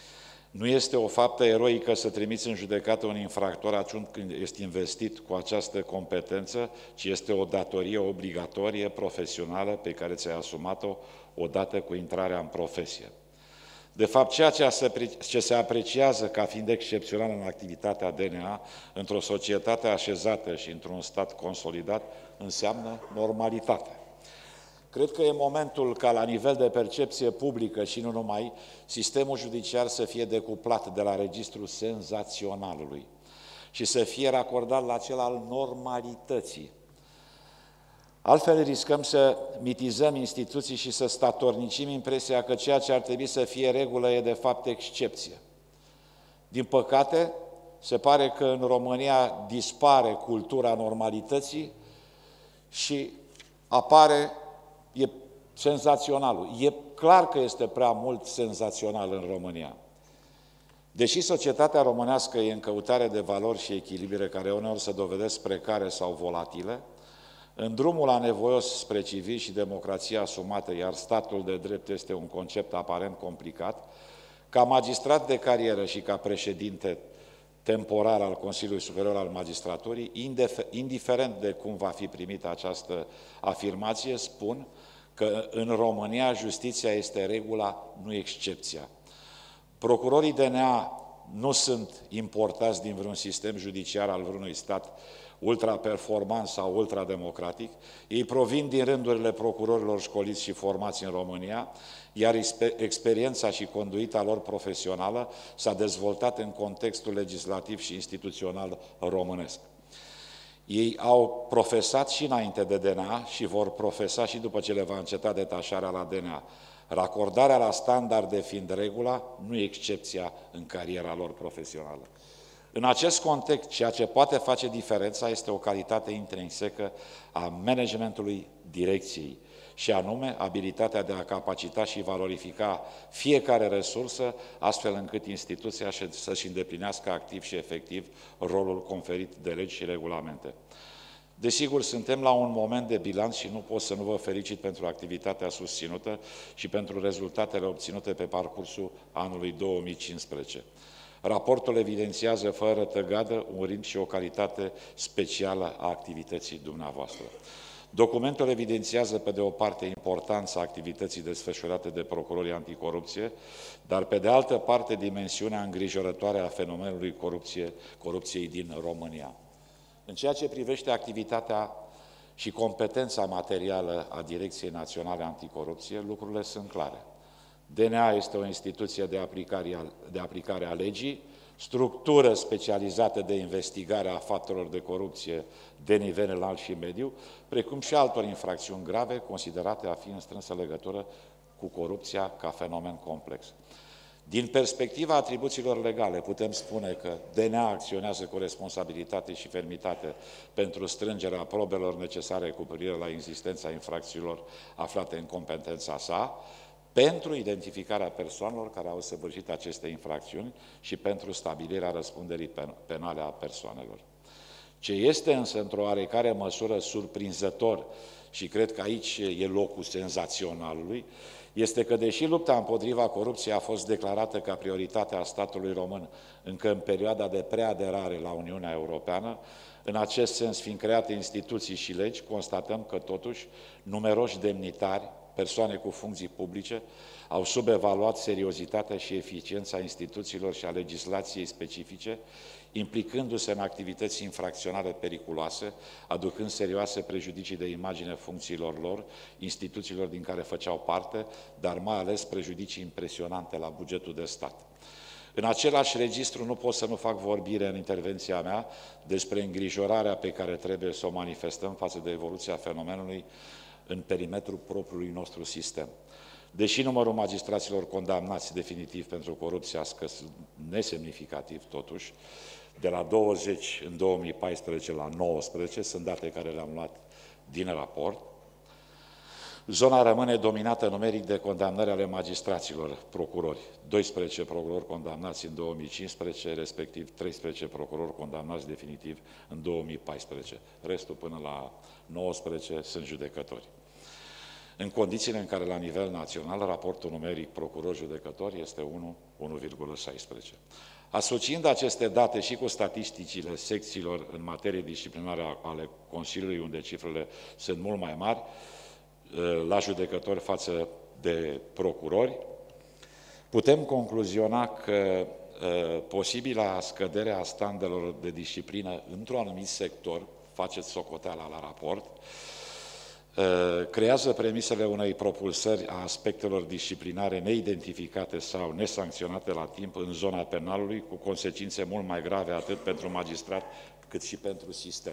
Nu este o faptă eroică să trimiți în judecată un infractor atunci când ești investit cu această competență, ci este o datorie obligatorie, profesională, pe care ți-ai asumat-o odată cu intrarea în profesie. De fapt, ceea ce se apreciază ca fiind excepțional în activitatea DNA, într-o societate așezată și într-un stat consolidat, înseamnă normalitate. Cred că e momentul ca la nivel de percepție publică și nu numai, sistemul judiciar să fie decuplat de la registrul senzaționalului și să fie racordat la cel al normalității. Altfel riscăm să mitizăm instituții și să statornicim impresia că ceea ce ar trebui să fie regulă e de fapt excepție. Din păcate, se pare că în România dispare cultura normalității și apare senzaționalul. E clar că este prea mult senzațional în România. Deși societatea românească e în căutare de valori și echilibre care uneori se dovedesc precare sau volatile, în drumul anevoios spre civil și democrația asumată, iar statul de drept este un concept aparent complicat, ca magistrat de carieră și ca președinte temporar al Consiliului Superior al Magistraturii, indiferent de cum va fi primită această afirmație, spun că în România justiția este regula, nu excepția. Procurorii DNA nu sunt importați din vreun sistem judiciar al vreunui stat ultraperformant sau ultrademocratic, ei provin din rândurile procurorilor școliți și formați în România, iar experiența și conduita lor profesională s-a dezvoltat în contextul legislativ și instituțional românesc. Ei au profesat și înainte de DNA și vor profesa și după ce le va înceta detașarea la DNA. Racordarea la standarde fiind regula, nu excepția în cariera lor profesională. În acest context, ceea ce poate face diferența este o calitate intrinsecă a managementului direcției, și anume abilitatea de a capacita și valorifica fiecare resursă, astfel încât instituția să-și îndeplinească activ și efectiv rolul conferit de legi și regulamente. Desigur, suntem la un moment de bilanț și nu pot să nu vă felicit pentru activitatea susținută și pentru rezultatele obținute pe parcursul anului 2015. Raportul evidențiază fără tăgadă un ritm și o calitate specială a activității dumneavoastră. Documentul evidențiază, pe de o parte, importanța activității desfășurate de procurorii anticorupție, dar, pe de altă parte, dimensiunea îngrijorătoare a fenomenului corupției din România. În ceea ce privește activitatea și competența materială a Direcției Naționale Anticorupție, lucrurile sunt clare. DNA este o instituție de aplicare a legii, structură specializată de investigare a faptelor de corupție de nivel înalt și mediu, precum și altor infracțiuni grave considerate a fi în strânsă legătură cu corupția ca fenomen complex. Din perspectiva atribuțiilor legale, putem spune că DNA acționează cu responsabilitate și fermitate pentru strângerea probelor necesare cu privire la existența infracțiunilor aflate în competența sa, pentru identificarea persoanelor care au săvârșit aceste infracțiuni și pentru stabilirea răspunderii penale a persoanelor. Ce este însă într-o oarecare măsură surprinzător, și cred că aici e locul senzaționalului, este că, deși lupta împotriva corupției a fost declarată ca prioritate a statului român încă în perioada de preaderare la Uniunea Europeană, în acest sens fiind create instituții și legi, constatăm că totuși numeroși demnitari, persoane cu funcții publice, au subevaluat seriozitatea și eficiența instituțiilor și a legislației specifice, implicându-se în activități infracționale periculoase, aducând serioase prejudicii de imagine funcțiilor lor, instituțiilor din care făceau parte, dar mai ales prejudicii impresionante la bugetul de stat. În același registru nu pot să nu fac vorbire în intervenția mea despre îngrijorarea pe care trebuie să o manifestăm față de evoluția fenomenului în perimetrul propriului nostru sistem. Deși numărul magistraților condamnați definitiv pentru corupție a scăzut nesemnificativ totuși, de la 20 în 2014 la 19, sunt date care le-am luat din raport, zona rămâne dominată numeric de condamnări ale magistraților, procurori. 12 procurori condamnați în 2015, respectiv 13 procurori condamnați definitiv în 2014. Restul până la 19 sunt judecători. În condițiile în care la nivel național raportul numeric procuror-judecători este 1,16. Asociind aceste date și cu statisticile secțiilor în materie disciplinare ale Consiliului, unde cifrele sunt mult mai mari, la judecători față de procurori, putem concluziona că posibila scădere a standardelor de disciplină într-un anumit sector, faceți socoteala la raport, creează premisele unei propulsări a aspectelor disciplinare neidentificate sau nesancționate la timp în zona penalului, cu consecințe mult mai grave atât pentru magistrat cât și pentru sistem.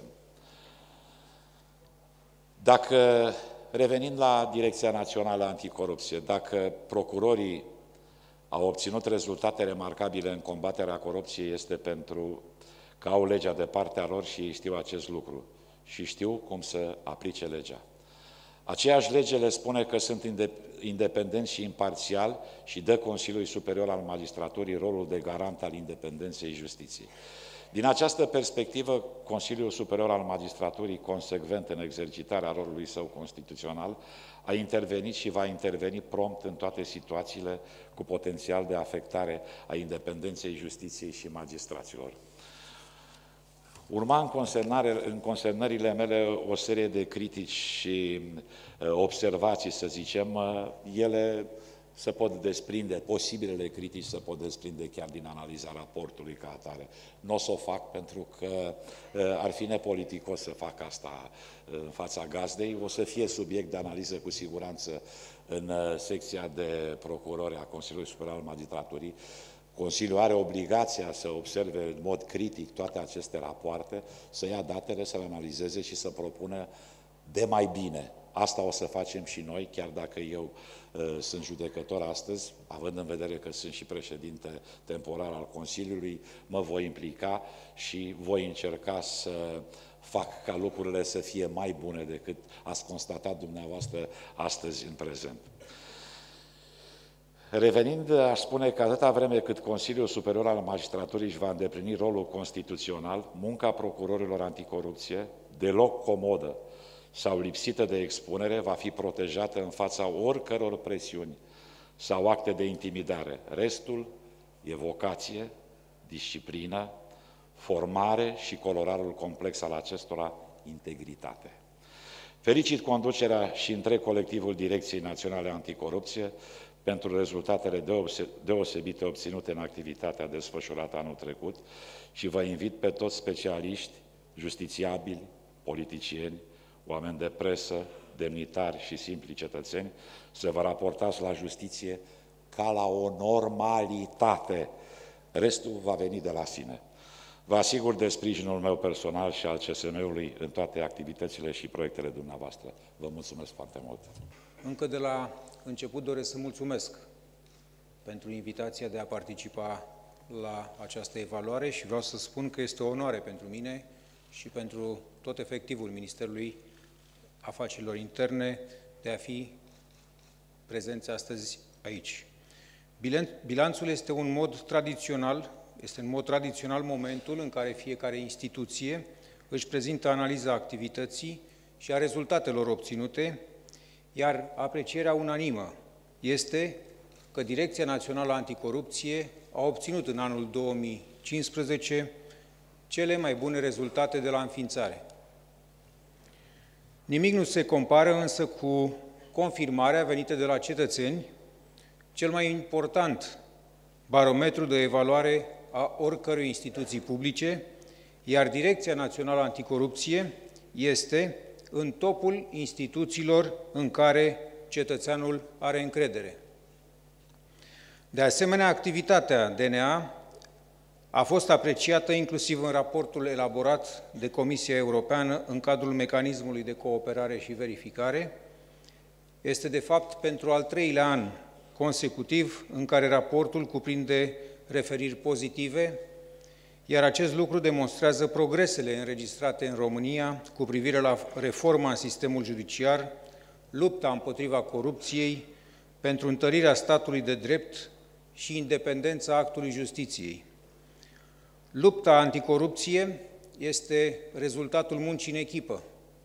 Dacă, revenind la Direcția Națională Anticorupție, dacă procurorii au obținut rezultate remarcabile în combaterea corupției, este pentru că au legea de partea lor și ei știu acest lucru și știu cum să aplice legea. Aceeași lege le spune că sunt independenți și imparțiali și dă Consiliului Superior al Magistraturii rolul de garant al independenței justiției. Din această perspectivă, Consiliul Superior al Magistraturii, consecvent în exercitarea rolului său constituțional, a intervenit și va interveni prompt în toate situațiile cu potențial de afectare a independenței justiției și magistraților. Urma în consemnările mele o serie de critici și observații, să zicem, ele se pot desprinde, posibilele critici se pot desprinde chiar din analiza raportului ca atare. Nu o să o fac pentru că ar fi nepoliticos să fac asta în fața gazdei, o să fie subiect de analiză cu siguranță în secția de procurori a Consiliului Superior al Magistraturii. Consiliul are obligația să observe în mod critic toate aceste rapoarte, să ia datele, să le analizeze și să propună de mai bine. Asta o să facem și noi, chiar dacă eu sunt judecător astăzi, având în vedere că sunt și președinte temporar al Consiliului, mă voi implica și voi încerca să fac ca lucrurile să fie mai bune decât ați constatat dumneavoastră astăzi în prezent. Revenind, aș spune că atâta vreme cât Consiliul Superior al Magistraturii își va îndeplini rolul constituțional, munca procurorilor anticorupție, deloc comodă sau lipsită de expunere va fi protejată în fața oricăror presiuni sau acte de intimidare. Restul e vocație, disciplină, formare și colorarul complex al acestora, integritate. Felicit conducerea și întreg colectivul Direcției Naționale Anticorupție pentru rezultatele deosebite obținute în activitatea desfășurată anul trecut și vă invit pe toți specialiști, justițiabili, politicieni, oameni de presă, demnitari și simpli cetățeni să vă raportați la justiție ca la o normalitate. Restul va veni de la sine. Vă asigur de sprijinul meu personal și al CSM-ului în toate activitățile și proiectele dumneavoastră. Vă mulțumesc foarte mult! Încă de la început doresc să mulțumesc pentru invitația de a participa la această evaluare și vreau să spun că este o onoare pentru mine și pentru tot efectivul Ministerului Afacerilor Interne de a fi prezenți astăzi aici. Bilanțul este în mod tradițional momentul în care fiecare instituție își prezintă analiza activității și a rezultatelor obținute, iar aprecierea unanimă este că Direcția Națională Anticorupție a obținut în anul 2015 cele mai bune rezultate de la înființare. Nimic nu se compară însă cu confirmarea venită de la cetățeni, cel mai important barometru de evaluare a oricărei instituții publice, iar Direcția Națională Anticorupție este în topul instituțiilor în care cetățeanul are încredere. De asemenea, activitatea DNA a fost apreciată inclusiv în raportul elaborat de Comisia Europeană în cadrul mecanismului de cooperare și verificare. Este, de fapt, pentru al treilea an consecutiv în care raportul cuprinde referiri pozitive, iar acest lucru demonstrează progresele înregistrate în România cu privire la reforma în sistemul judiciar, lupta împotriva corupției, pentru întărirea statului de drept și independența actului justiției. Lupta anticorupție este rezultatul muncii în echipă.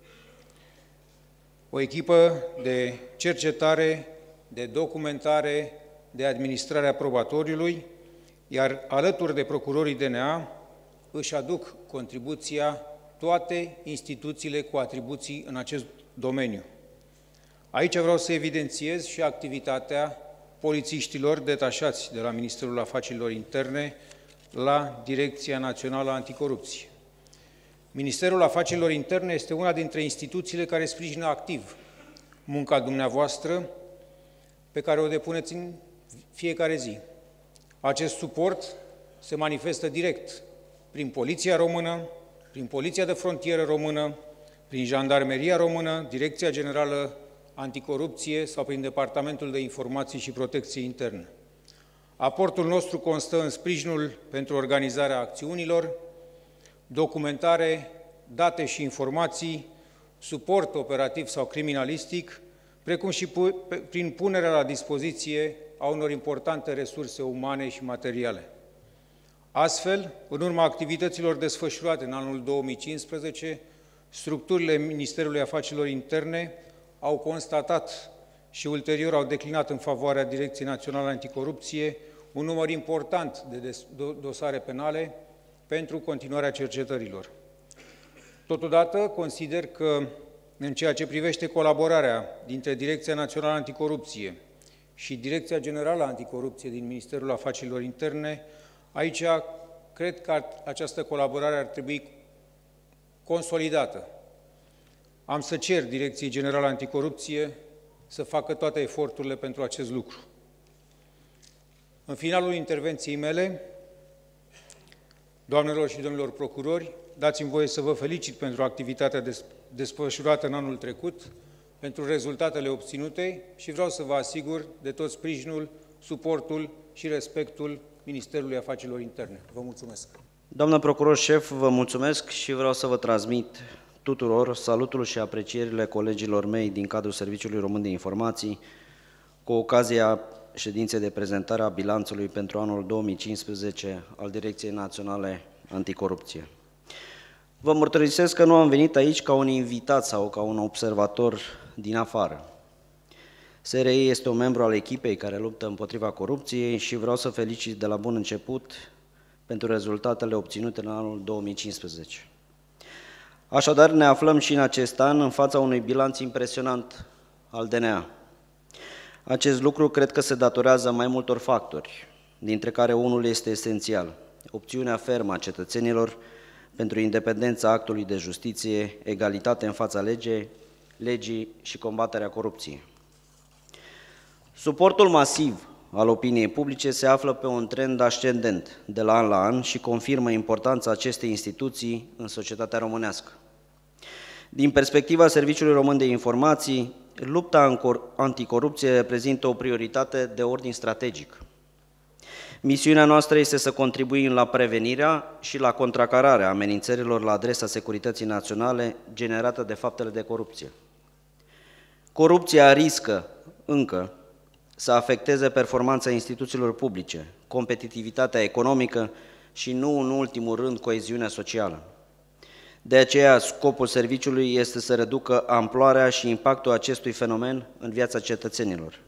O echipă de cercetare, de documentare, de administrare a probatoriului, iar alături de procurorii DNA își aduc contribuția toate instituțiile cu atribuții în acest domeniu. Aici vreau să evidențiez și activitatea polițiștilor detașați de la Ministerul Afacerilor Interne la Direcția Națională Anticorupție. Ministerul Afacerilor Interne este una dintre instituțiile care sprijină activ munca dumneavoastră pe care o depuneți în fiecare zi. Acest suport se manifestă direct prin Poliția Română, prin Poliția de Frontieră Română, prin Jandarmeria Română, Direcția Generală Anticorupție sau prin Departamentul de Informații și Protecție Internă. Aportul nostru constă în sprijinul pentru organizarea acțiunilor, documentare, date și informații, suport operativ sau criminalistic, precum și prin punerea la dispoziție a unor importante resurse umane și materiale. Astfel, în urma activităților desfășurate în anul 2015, structurile Ministerului Afacerilor Interne au constatat și ulterior au declinat în favoarea Direcției Naționale Anticorupție un număr important de dosare penale pentru continuarea cercetărilor. Totodată, consider că în ceea ce privește colaborarea dintre Direcția Națională Anticorupție și Direcția Generală Anticorupție din Ministerul Afacerilor Interne, aici cred că această colaborare ar trebui consolidată. Am să cer Direcției Generale Anticorupție să facă toate eforturile pentru acest lucru. În finalul intervenției mele, doamnelor și domnilor procurori, dați-mi voie să vă felicit pentru activitatea desfășurată în anul trecut, pentru rezultatele obținute și vreau să vă asigur de tot sprijinul, suportul și respectul Ministerului Afacerilor Interne. Vă mulțumesc! Doamnă procuror șef, vă mulțumesc și vreau să vă transmit tuturor salutul și aprecierile colegilor mei din cadrul Serviciului Român de Informații cu ocazia ședinței de prezentare a bilanțului pentru anul 2015 al Direcției Naționale Anticorupție. Vă mărturisesc că nu am venit aici ca un invitat sau ca un observator din afară. SRI este un membru al echipei care luptă împotriva corupției și vreau să felicit de la bun început pentru rezultatele obținute în anul 2015. Așadar, ne aflăm și în acest an în fața unui bilanț impresionant al DNA. Acest lucru cred că se datorează mai multor factori, dintre care unul este esențial: opțiunea fermă a cetățenilor pentru independența actului de justiție, egalitate în fața legii și combaterea corupției. Suportul masiv al opiniei publice se află pe un trend ascendent de la an la an și confirmă importanța acestei instituții în societatea românească. Din perspectiva Serviciului Român de Informații, lupta anticorupție reprezintă o prioritate de ordin strategic. Misiunea noastră este să contribuim la prevenirea și la contracararea amenințărilor la adresa securității naționale generată de faptele de corupție. Corupția riscă încă să afecteze performanța instituțiilor publice, competitivitatea economică și, nu în ultimul rând, coeziunea socială. De aceea, scopul serviciului este să reducă amploarea și impactul acestui fenomen în viața cetățenilor.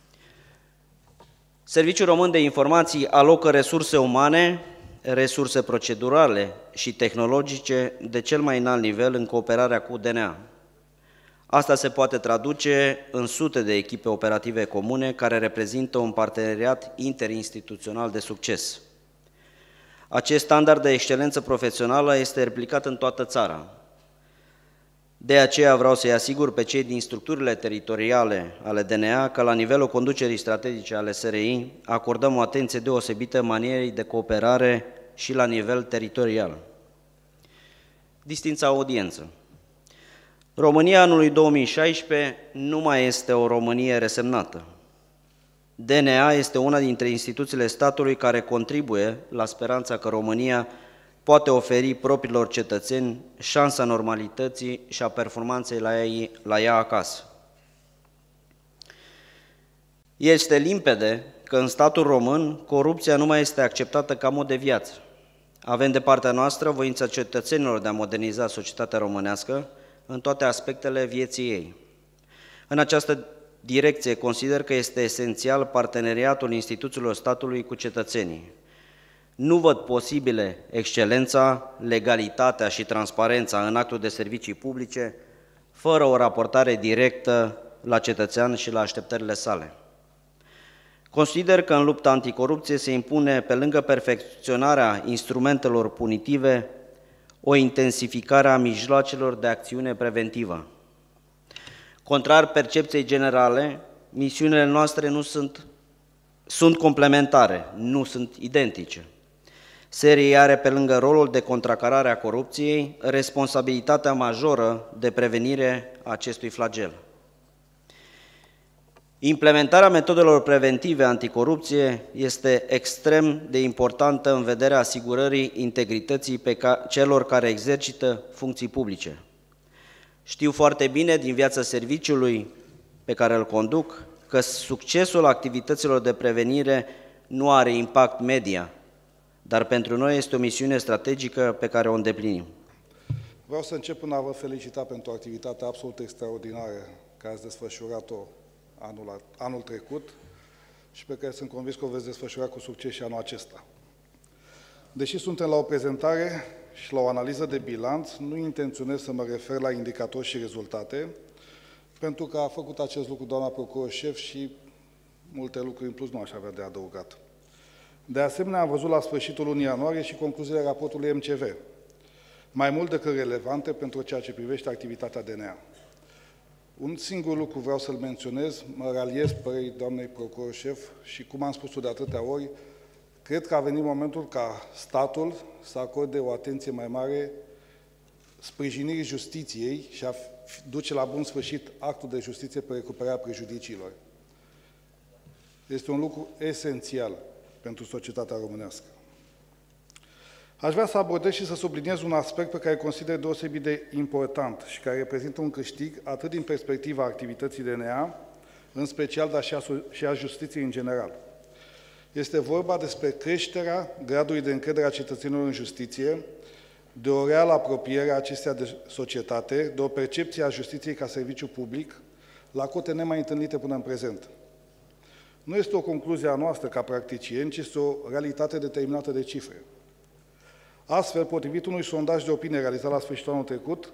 Serviciul Român de Informații alocă resurse umane, resurse procedurale și tehnologice de cel mai înalt nivel în cooperarea cu DNA. Asta se poate traduce în sute de echipe operative comune care reprezintă un parteneriat interinstituțional de succes. Acest standard de excelență profesională este replicat în toată țara. De aceea vreau să-i asigur pe cei din structurile teritoriale ale DNA că la nivelul conducerii strategice ale SRI acordăm o atenție deosebită manierii de cooperare și la nivel teritorial. Distința audiență. România anului 2016 nu mai este o Românie resemnată. DNA este una dintre instituțiile statului care contribuie la speranța că România poate oferi propriilor cetățeni șansa normalității și a performanței la ea acasă. Este limpede că în statul român corupția nu mai este acceptată ca mod de viață. Avem de partea noastră voința cetățenilor de a moderniza societatea românească în toate aspectele vieții ei. În această direcție consider că este esențial parteneriatul instituțiilor statului cu cetățenii. Nu văd posibile excelența, legalitatea și transparența în actul de servicii publice fără o raportare directă la cetățean și la așteptările sale. Consider că în lupta anticorupție se impune, pe lângă perfecționarea instrumentelor punitive, o intensificare a mijloacelor de acțiune preventivă. Contrar percepției generale, misiunile noastre sunt complementare, nu sunt identice. SRI are, pe lângă rolul de contracarare a corupției, responsabilitatea majoră de prevenire a acestui flagel. Implementarea metodelor preventive anticorupție este extrem de importantă în vederea asigurării integrității celor care exercită funcții publice. Știu foarte bine din viața serviciului pe care îl conduc că succesul activităților de prevenire nu are impact media, dar pentru noi este o misiune strategică pe care o îndeplinim. Vreau să încep prin a vă felicita pentru activitatea absolut extraordinară care ați desfășurat-o anul trecut și pe care sunt convins că o veți desfășura cu succes și anul acesta. Deși suntem la o prezentare și la o analiză de bilanț, nu intenționez să mă refer la indicatori și rezultate, pentru că a făcut acest lucru doamna procuror șef și multe lucruri în plus nu aș avea de adăugat. De asemenea, am văzut la sfârșitul lunii ianuarie și concluziile raportului MCV, mai mult decât relevante pentru ceea ce privește activitatea DNA. Un singur lucru vreau să-l menționez, mă raliez părerii doamnei procuror șef și, cum am spus-o de atâtea ori, cred că a venit momentul ca statul să acorde o atenție mai mare sprijinirii justiției și a duce la bun sfârșit actul de justiție pe recuperarea prejudiciilor. Este un lucru esențial pentru societatea românească. Aș vrea să abordez și să subliniez un aspect pe care consider deosebit de important și care reprezintă un câștig atât din perspectiva activității DNA, în special, dar și a justiției în general. Este vorba despre creșterea gradului de încredere a cetățenilor în justiție, de o reală apropiere a acestea de societate, de o percepție a justiției ca serviciu public, la cote nemai întâlnite până în prezent. Nu este o concluzie a noastră ca practicieni, ci este o realitate determinată de cifre. Astfel, potrivit unui sondaj de opinie realizat la sfârșitul anului trecut,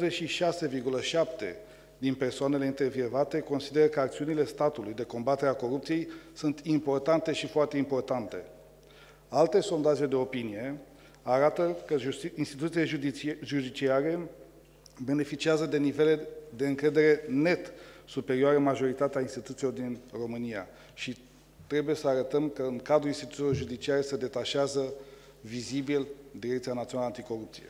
86,7% din persoanele intervievate consideră că acțiunile statului de combatere a corupției sunt importante și foarte importante. Alte sondaje de opinie arată că instituțiile judiciare beneficiază de nivele de încredere net superioare majoritatea instituțiilor din România și trebuie să arătăm că în cadrul instituțiilor judiciare se detașează vizibil Direcția Națională Anticorupție.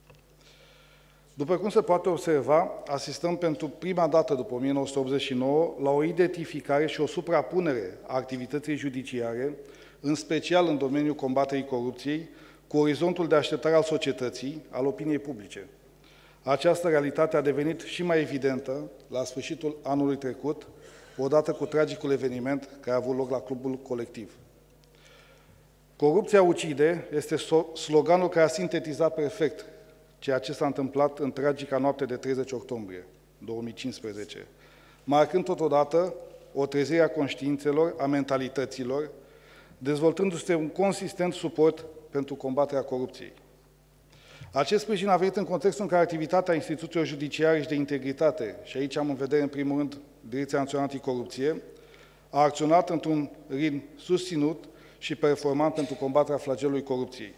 După cum se poate observa, asistăm pentru prima dată după 1989 la o identificare și o suprapunere a activității judiciare, în special în domeniul combaterii corupției, cu orizontul de așteptare al societății, al opiniei publice. Această realitate a devenit și mai evidentă la sfârșitul anului trecut, odată cu tragicul eveniment care a avut loc la Clubul Colectiv. Corupția ucide este sloganul care a sintetizat perfect ceea ce s-a întâmplat în tragica noapte de 30 octombrie 2015, marcând totodată o trezire a conștiințelor, a mentalităților, dezvoltându-se un consistent suport pentru combaterea corupției. Acest sprijin a venit în contextul în care activitatea instituțiilor judiciare și de integritate, și aici am în vedere în primul rând Direcția Națională Anticorupție, a acționat într-un ritm susținut și performant pentru combaterea flagelului corupției.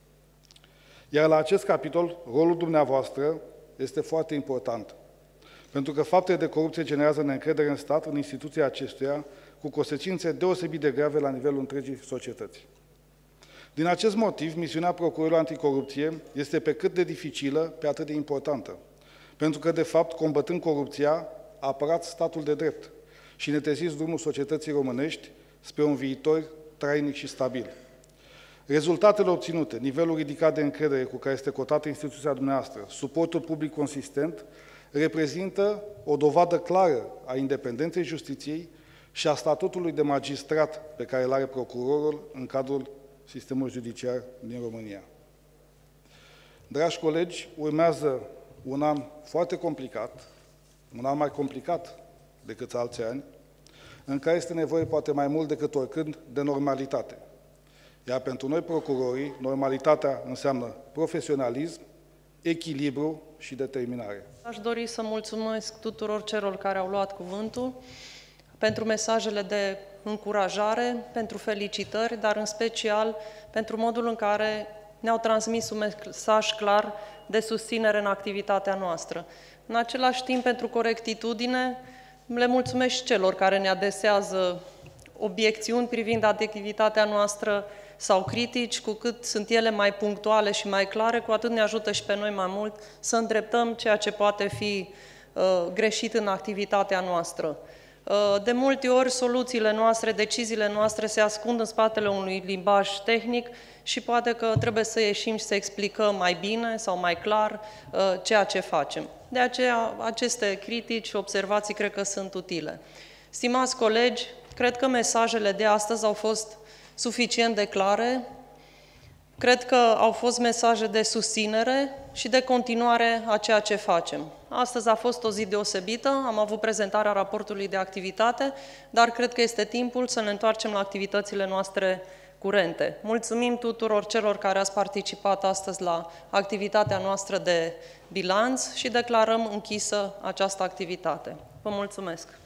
Iar la acest capitol, rolul dumneavoastră este foarte important, pentru că faptele de corupție generează neîncredere în stat, în instituția acestuia, cu consecințe deosebit de grave la nivelul întregii societăți. Din acest motiv, misiunea Procurorului Anticorupție este pe cât de dificilă, pe atât de importantă, pentru că, de fapt, combătând corupția, apărați statul de drept și neteziți drumul societății românești spre un viitor trainic și stabil. Rezultatele obținute, nivelul ridicat de încredere cu care este cotată instituția dumneavoastră, suportul public consistent, reprezintă o dovadă clară a independenței justiției și a statutului de magistrat pe care îl are procurorul în cadrul sistemului judiciar din România. Dragi colegi, urmează un an foarte complicat, un an mai complicat decât alți ani, în care este nevoie poate mai mult decât oricând de normalitate. Iar pentru noi, procurorii, normalitatea înseamnă profesionalism, echilibru și determinare. Aș dori să mulțumesc tuturor celor care au luat cuvântul pentru mesajele de încurajare, pentru felicitări, dar în special pentru modul în care ne-au transmis un mesaj clar de susținere în activitatea noastră. În același timp, pentru corectitudine, le mulțumesc și celor care ne adresează obiecțiuni privind activitatea noastră sau critici, cu cât sunt ele mai punctuale și mai clare, cu atât ne ajută și pe noi mai mult să îndreptăm ceea ce poate fi greșit în activitatea noastră. De multe ori, soluțiile noastre, deciziile noastre se ascund în spatele unui limbaj tehnic și poate că trebuie să ieșim și să explicăm mai bine sau mai clar ceea ce facem. De aceea, aceste critici și observații cred că sunt utile. Stimați colegi, cred că mesajele de astăzi au fost suficient de clare. Cred că au fost mesaje de susținere și de continuare a ceea ce facem. Astăzi a fost o zi deosebită, am avut prezentarea raportului de activitate, dar cred că este timpul să ne întoarcem la activitățile noastre curente. Mulțumim tuturor celor care ați participat astăzi la activitatea noastră de bilanț și declarăm închisă această activitate. Vă mulțumesc!